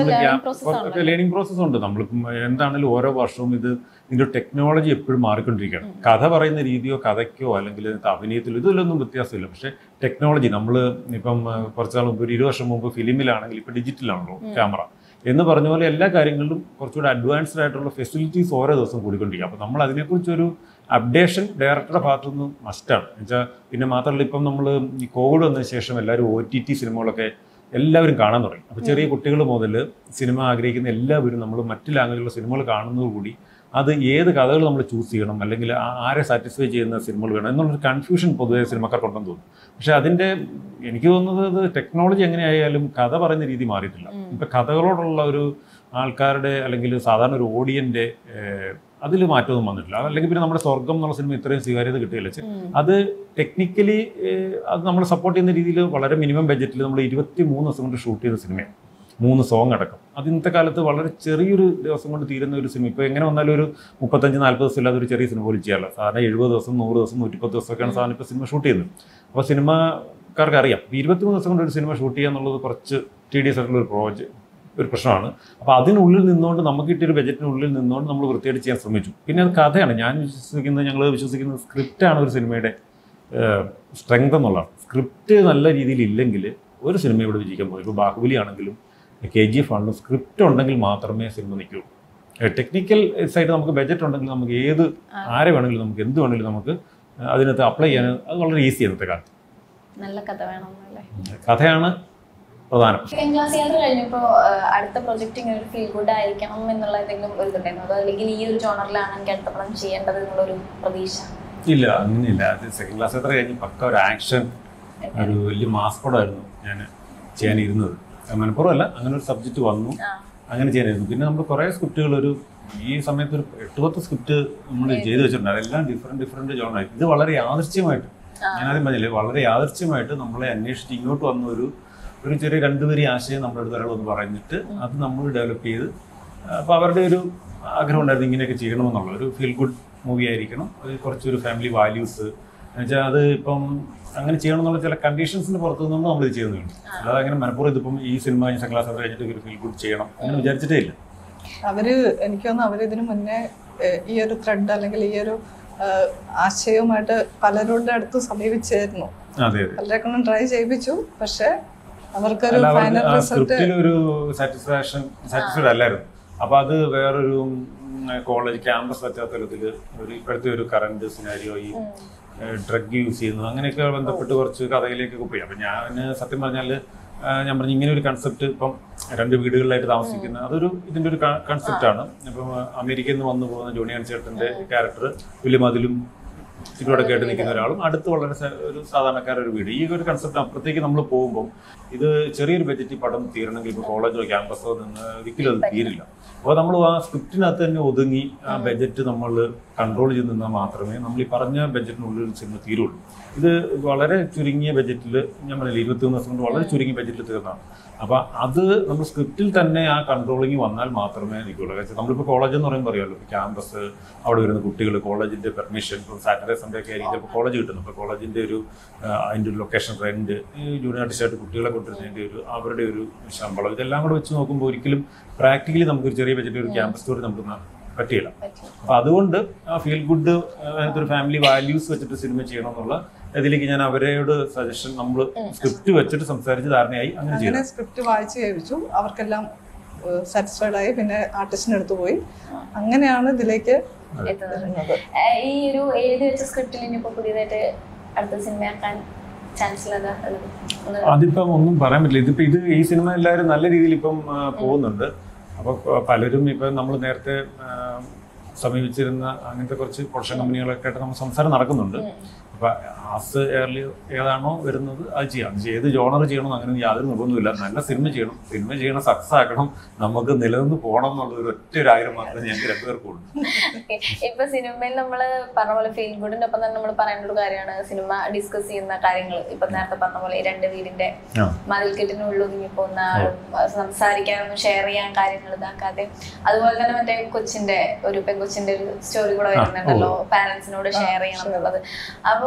ലേണിംഗ് പ്രോസസ്സ് ഉണ്ട്. നമ്മളിപ്പം എന്താണെങ്കിലും ഓരോ വർഷവും ഇതിൻ്റെ ടെക്നോളജി എപ്പോഴും മാറിക്കൊണ്ടിരിക്കുകയാണ്. കഥ പറയുന്ന രീതിയോ കഥയ്ക്കോ അല്ലെങ്കിൽ അഭിനയത്തിലോ ഇതിലൊന്നും വ്യത്യാസമില്ല. പക്ഷേ ടെക്നോളജി നമ്മൾ ഇപ്പം കുറച്ച് നാൾ മുമ്പ്, ഒരു 20 വർഷം മുമ്പ് ഫിലിമിലാണെങ്കിൽ ഇപ്പോൾ ഡിജിറ്റലാണല്ലോ ക്യാമറ എന്ന് പറഞ്ഞ പോലെ എല്ലാ കാര്യങ്ങളിലും കുറച്ചുകൂടി അഡ്വാൻസ്ഡ് ആയിട്ടുള്ള ഫെസിലിറ്റീസ് ഓരോ ദിവസം കൂടിക്കൊണ്ടിരിക്കുക. അപ്പോൾ നമ്മൾ അതിനെക്കുറിച്ചൊരു അപ്ഡേഷൻ ഡയറക്ടറുടെ ഭാഗത്തുനിന്ന് മസ്റ്റാണ്. എന്നുവെച്ചാൽ പിന്നെ മാത്രമല്ല, ഇപ്പം നമ്മൾ ഈ കോവിഡ് വന്നതിന് ശേഷം എല്ലാവരും OTT സിനിമകളൊക്കെ എല്ലാവരും കാണാൻ തുടങ്ങി. അപ്പോൾ ചെറിയ കുട്ടികൾ മുതൽ സിനിമ ആഗ്രഹിക്കുന്ന എല്ലാവരും നമ്മൾ മറ്റ് ലാംഗ്വേജിലുള്ള സിനിമകൾ കാണുന്നതുകൂടി അത് ഏത് കഥകൾ നമ്മൾ ചൂസ് ചെയ്യണം, അല്ലെങ്കിൽ ആരെ സാറ്റിസ്ഫൈ ചെയ്യുന്ന സിനിമകൾ വേണം എന്നുള്ളൊരു കൺഫ്യൂഷൻ പൊതുവെ സിനിമക്കാർക്കുണ്ടെന്ന് തോന്നുന്നു. പക്ഷേ എനിക്ക് തോന്നുന്നത് ടെക്നോളജി എങ്ങനെയായാലും കഥ പറയുന്ന രീതി മാറിയിട്ടില്ല. ഇപ്പം കഥകളോടുള്ള ഒരു ആൾക്കാരുടെ അല്ലെങ്കിൽ സാധാരണ ഒരു ഓഡിയൻ്റെ അതിൽ മാറ്റമൊന്നും വന്നിട്ടില്ല. അല്ലെങ്കിൽ പിന്നെ നമ്മുടെ സ്വർഗം എന്നുള്ള സിനിമ ഇത്രയും സ്വീകാര്യത കിട്ടുകയില്ല. അത് ടെക്നിക്കലി അത് നമ്മൾ സപ്പോർട്ട് ചെയ്യുന്ന രീതിയിൽ വളരെ മിനിമം ബഡ്ജറ്റിൽ നമ്മൾ 23 ദിവസം കൊണ്ട് ഷൂട്ട് ചെയ്ത സിനിമയാണ്, 3 സോങ് അടക്കം. അത് ഇന്നത്തെ കാലത്ത് വളരെ ചെറിയൊരു ദിവസം കൊണ്ട് തീരുന്ന ഒരു സിനിമ. ഇപ്പോൾ എങ്ങനെ വന്നാലും ഒരു 35-40 ദിവസം ഇല്ലാതെ ഒരു ചെറിയ സിനിമ പോലും ചെയ്യാറില്ല. സാധാരണ 70 ദിവസം, 100 ദിവസം, 110 ദിവസമൊക്കെയാണ് സാധാരണ ഇപ്പോൾ സിനിമ ഷൂട്ട് ചെയ്യുന്നത്. അപ്പോൾ സിനിമക്കാർക്ക് അറിയാം 23 ദിവസം കൊണ്ട് ഒരു സിനിമ ഷൂട്ട് ചെയ്യുക എന്നുള്ളത് കുറച്ച് tedious ആയിട്ടുള്ള ഒരു പ്രശ്നമാണ്. അപ്പോൾ അതിനുള്ളിൽ നിന്നുകൊണ്ട് നമുക്ക് കിട്ടിയൊരു ബജറ്റിനുള്ളിൽ നിന്നുകൊണ്ട് നമ്മൾ വൃത്തിയായിട്ട് ചെയ്യാൻ ശ്രമിച്ചു. പിന്നെ അത് കഥയാണ്. ഞങ്ങൾ വിശ്വസിക്കുന്നത് സ്ക്രിപ്റ്റാണ് ഒരു സിനിമയുടെ സ്ട്രെങ്ത് എന്നുള്ളതാണ്. സ്ക്രിപ്റ്റ് നല്ല രീതിയിൽ ഇല്ലെങ്കിൽ ഒരു സിനിമ ഇവിടെ വിജയിക്കാൻ പോകും. ഇപ്പോൾ ബാഹുബലി ആണെങ്കിലും KGF ആണെങ്കിലും സ്ക്രിപ്റ്റ് ഉണ്ടെങ്കിൽ മാത്രമേ സിനിമ നിൽക്കുള്ളൂ. ടെക്നിക്കൽ സൈഡ് നമുക്ക് ബഡ്ജറ്റ് ഉണ്ടെങ്കിൽ നമുക്ക് ആരെ വേണമെങ്കിലും നമുക്ക് എന്ത് വേണമെങ്കിലും നമുക്ക് അതിനകത്ത് അപ്ലൈ ചെയ്യാൻ അത് വളരെ ഈസി ഇന്നത്തെ കാലത്ത്. നല്ല കഥ വേണമെന്നല്ലേ? കഥയാണ് പ്രധാനം. സെക്കൻഡ് ക്ലാസ് യാത്ര കഴിഞ്ഞപ്പോൾ അടുത്ത പ്രൊജക്റ്റ് ഇങ്ങനെ ഒരു ഫീൽ ഗുഡ് ആയിരിക്കണം എന്നുള്ള എന്തെങ്കിലും ഒരു ഇതുണ്ടായിരുന്നു? അതോ അല്ലെങ്കിൽ ഈ ഒരു ജോണറിലാണ് എനിക്ക് അടുത്ത പടം ചെയ്യേണ്ടത് എന്നുള്ളൊരു പ്രതീക്ഷ? ഇല്ല, അങ്ങനെയില്ല. അത് സെക്കൻഡ് ക്ലാസ് യാത്ര കഴിഞ്ഞ് പക്ക ഒരു ആക്ഷൻ, ഒരു വലിയ മാസ് പടമായിരുന്നു ഞാൻ ചെയ്യാനിരുന്നത്. മനഃപൂർവ്വമല്ല, അങ്ങനെ ഒരു സബ്ജക്റ്റ് വന്നു, അങ്ങനെ ചെയ്യാനായിരുന്നു. പിന്നെ നമ്മൾ കുറേ സ്ക്രിപ്റ്റുകൾ ഈ സമയത്ത് ഒരു 8-10 സ്ക്രിപ്റ്റ് നമ്മൾ ചെയ്ത് വെച്ചിട്ടുണ്ട്. അതെല്ലാം ഡിഫറെൻറ്റ് ജോണറായി. ഇത് വളരെ യാദൃശ്യമായിട്ട്, ഞാനാദ്യം പറഞ്ഞില്ലേ, വളരെ യാദൃശ്യമായിട്ട് നമ്മളെ അന്വേഷിച്ച് ഇങ്ങോട്ട് വന്ന ഒരു ചെറിയ 2 പേര് ആശയം നമ്മുടെ അടുത്ത് ഒരാൾ ഒന്ന് പറഞ്ഞിട്ട് അത് നമ്മൾ ഡെവലപ്പ് ചെയ്ത്, അപ്പോൾ അവരുടെ ഒരു ആഗ്രഹം ഉണ്ടായിരുന്നു ഇങ്ങനെയൊക്കെ ചെയ്യണമെന്നുള്ള ഒരു ഫീൽ ഗുഡ് മൂവി ആയിരിക്കണം, അത് കുറച്ചൊരു ഫാമിലി വാല്യൂസ് എന്നുവെച്ചാൽ അത് ഇപ്പം അങ്ങനെ ചെയ്യണമെന്നുള്ള ചില കണ്ടീഷൻസിന് പുറത്തു നിന്നും നമ്മൾ ഇത് ചെയ്യുന്നുണ്ട്. അല്ലാതെ അങ്ങനെ മനഃപൂർവ്വം ഇതിപ്പം ഈ സിനിമ സെക്കൻഡ് ക്ലാസ് കഴിഞ്ഞിട്ട് ഒരു ഫീൽ ഗുഡ് ചെയ്യണം അങ്ങനെ വിചാരിച്ചിട്ടേ ഇല്ല. എനിക്ക് തോന്നുന്നു അവരിതിനു മുന്നേ ഈ ഒരു ത്രെഡ് അല്ലെങ്കിൽ ഈ ഒരു ആശയവുമായിട്ട് പലരുടെ അടുത്ത് സമീപിച്ചായിരുന്നു. പലരെ കൊണ്ടും ട്രൈ ചെയ്യിപ്പിച്ചു. പക്ഷെ അവർക്കൊരു ഫൈനൽ റിസൾട്ടിൽ ഒരു സാറ്റിസ്ഫൈഡ് അല്ലായിരുന്നു. അപ്പൊ അത് വേറൊരു കോളേജ് ക്യാമ്പസ് പശ്ചാത്തലത്തിൽ ഇപ്പോഴത്തെ ഒരു കറണ്ട് സിനാരിയോ, ഈ ഡ്രഗ് യൂസ് ചെയ്യുന്നത്, അങ്ങനെയൊക്കെ ബന്ധപ്പെട്ട് കുറച്ച് കഥയിലേക്കൊക്കെ പോയി. അപ്പം ഞാൻ സത്യം പറഞ്ഞാൽ ഞാൻ പറഞ്ഞു ഇങ്ങനെ ഒരു കൺസെപ്റ്റ് ഇപ്പം 2 വീടുകളിലായിട്ട് താമസിക്കുന്ന ഇതിൻ്റെ ഒരു കൺസെപ്റ്റാണ്. ഇപ്പം അമേരിക്കയിൽ നിന്ന് വന്നു പോകുന്ന ജോണി ചേട്ടൻ്റെ ക്യാരക്ടർ വലിയ മതിലും ചുറ്റുവടൊക്കെ ആയിട്ട് നിൽക്കുന്ന ഒരാളും അടുത്ത് വളരെ ഒരു സാധാരണക്കാരൊരു വീട്. ഈ ഒരു കൺസെപ്റ്റ് അപ്പുറത്തേക്ക് നമ്മൾ പോകുമ്പം ഇത് ചെറിയൊരു ബഡ്ജറ്റ് പടം തീരണമെങ്കിൽ ഇപ്പോൾ കോളേജോ ക്യാമ്പസോ നിന്ന് ഒരിക്കലും അത് തീരില്ല. അപ്പോൾ നമ്മൾ ആ സ്ക്രിപ്റ്റിനകത്ത് തന്നെ ഒതുങ്ങി ആ ബഡ്ജറ്റ് നമ്മൾ കൺട്രോൾ ചെയ്ത് നിന്നാൽ മാത്രമേ നമ്മൾ ഈ പറഞ്ഞ ബഡ്ജറ്റിനുള്ളിൽ സിനിമ തീരുള്ളൂ. ഇത് വളരെ ചുരുങ്ങിയ ബഡ്ജറ്റിൽ, ഞാൻ പറഞ്ഞില്ല 21 ദിവസം കൊണ്ട് വളരെ ചുരുങ്ങിയ ബഡ്ജറ്റിൽ തീർന്നതാണ്. അപ്പോൾ അത് നമ്മൾ സ്ക്രിപ്റ്റിൽ തന്നെ ആ കൺട്രോളിങ് വന്നാൽ മാത്രമേ നിൽക്കുള്ളൂ. കാരണം നമ്മളിപ്പോൾ കോളേജ് എന്ന് പറയുമ്പോൾ അറിയാമല്ലോ, ക്യാമ്പസ്, അവിടെ വരുന്ന കുട്ടികൾ, കോളേജിൻ്റെ പെർമിഷൻ, ഇപ്പോൾ സാറ്റർഡേ സൺഡേ ഒക്കെ ആയിരിക്കും ഇപ്പോൾ കോളേജ് കിട്ടുന്നു. അപ്പോൾ കോളേജിൻ്റെ അതിൻ്റെ ഒരു ലൊക്കേഷൻ റെൻറ്റ്, ജൂനിയർ ആർട്ടിസ്റ്റായിട്ട് കുട്ടികളെ കൊണ്ടുവരുന്നതിൻ്റെ അവരുടെ ഒരു ശമ്പളം, ഇതെല്ലാം കൂടെ വെച്ച് നോക്കുമ്പോൾ ഒരിക്കലും പ്രാക്ടിക്കലി നമുക്കൊരു ചെറിയ ബഡ്ജറ്റ് ഒരു ക്യാമ്പസ് സ്റ്റോറി നമുക്ക് പറ്റിയില്ല. അപ്പം അതുകൊണ്ട് ആ ഫീൽ ഗുഡ് ഒരു ഫാമിലി വാല്യൂസ് വെച്ചിട്ട് സിനിമ ചെയ്യണം എന്നുള്ള ഇതിലേക്ക് ഞാൻ അവരോട് സജഷൻ, നമ്മൾ സ്ക്രിപ്റ്റ് വെച്ചിട്ട് സംസാരിച്ച് ധാരണയായി അങ്ങനെ ചെയ്തു. സ്ക്രിപ്റ്റ് വായിച്ച് കേൾപ്പിച്ചു, അവർക്കെല്ലാം സാറ്റിസ്ഫൈഡ് ആയി. പിന്നെ ആർട്ടിസ്റ്റിന് അടുത്ത് പോയി, അങ്ങനെയാണ് ഇതിലേക്ക് എത്തുന്നത്. ഈ ഒരു എഴുതി വെച്ച സ്ക്രിപ്റ്റിൽ ഇനിയിപ്പോൾ പുതിയതായിട്ട് അടുത്ത സിനിമയാക്കാൻ ചാൻസ് അതിപ്പം ഒന്നും പറയാൻ പറ്റില്ല. ഇത് ഈ സിനിമ എല്ലാവരും നല്ല രീതിയിൽ ഇപ്പം പോകുന്നുണ്ട്. അപ്പോൾ പലരും ഇപ്പം നമ്മൾ നേരത്തെ സമീപിച്ചിരുന്ന അങ്ങനത്തെ കുറച്ച് പ്രൊഡക്ഷൻ കമ്പനികളൊക്കെ ആയിട്ട് നമ്മൾ സംസാരം നടക്കുന്നുണ്ട്. അപ്പോൾ ആസ് ഏർലി ഏതാണോ വരുന്നത് അത് ചെയ്യാം. ഏത് ജോണർ ചെയ്യണം അങ്ങനെ യാതൊരു നിർബന്ധമില്ല. നല്ല സിനിമ ചെയ്യണം, സക്സസ് ആക്കണം, നമുക്ക് നിലനിന്ന് പോകണം എന്നുള്ള ഒരു ആഗ്രഹം മാത്രമേ ഞങ്ങൾക്ക് 2 പേർക്കുള്ളൂ. ഇപ്പൊ സിനിമയിൽ നമ്മൾ പറഞ്ഞ പോലെ ഫീൽ ഗുഡിന്റെ ഒപ്പം തന്നെ നമ്മൾ പറയേണ്ട ഒരു കാര്യമാണ് സിനിമ ഡിസ്കസ് ചെയ്യുന്ന കാര്യങ്ങൾ. ഇപ്പൊ നേരത്തെ പറഞ്ഞ പോലെ 2 വീടിന്റെ മതിൽക്കെട്ടിനുള്ളിൽ ഒതുങ്ങി പോകുന്ന സംസാരിക്കാനൊന്നും ഷെയർ ചെയ്യാൻ കാര്യങ്ങൾ ഇതാക്കാതെ, അതുപോലെ തന്നെ മറ്റേ ഒരു പെൺകൊച്ചിന്റെ ഒരു സ്റ്റോറി കൂടെ വരുന്നുണ്ടല്ലോ, പാരന്റ്സിനോട് ഷെയർ ചെയ്യണം എന്നുള്ളത്. അപ്പൊ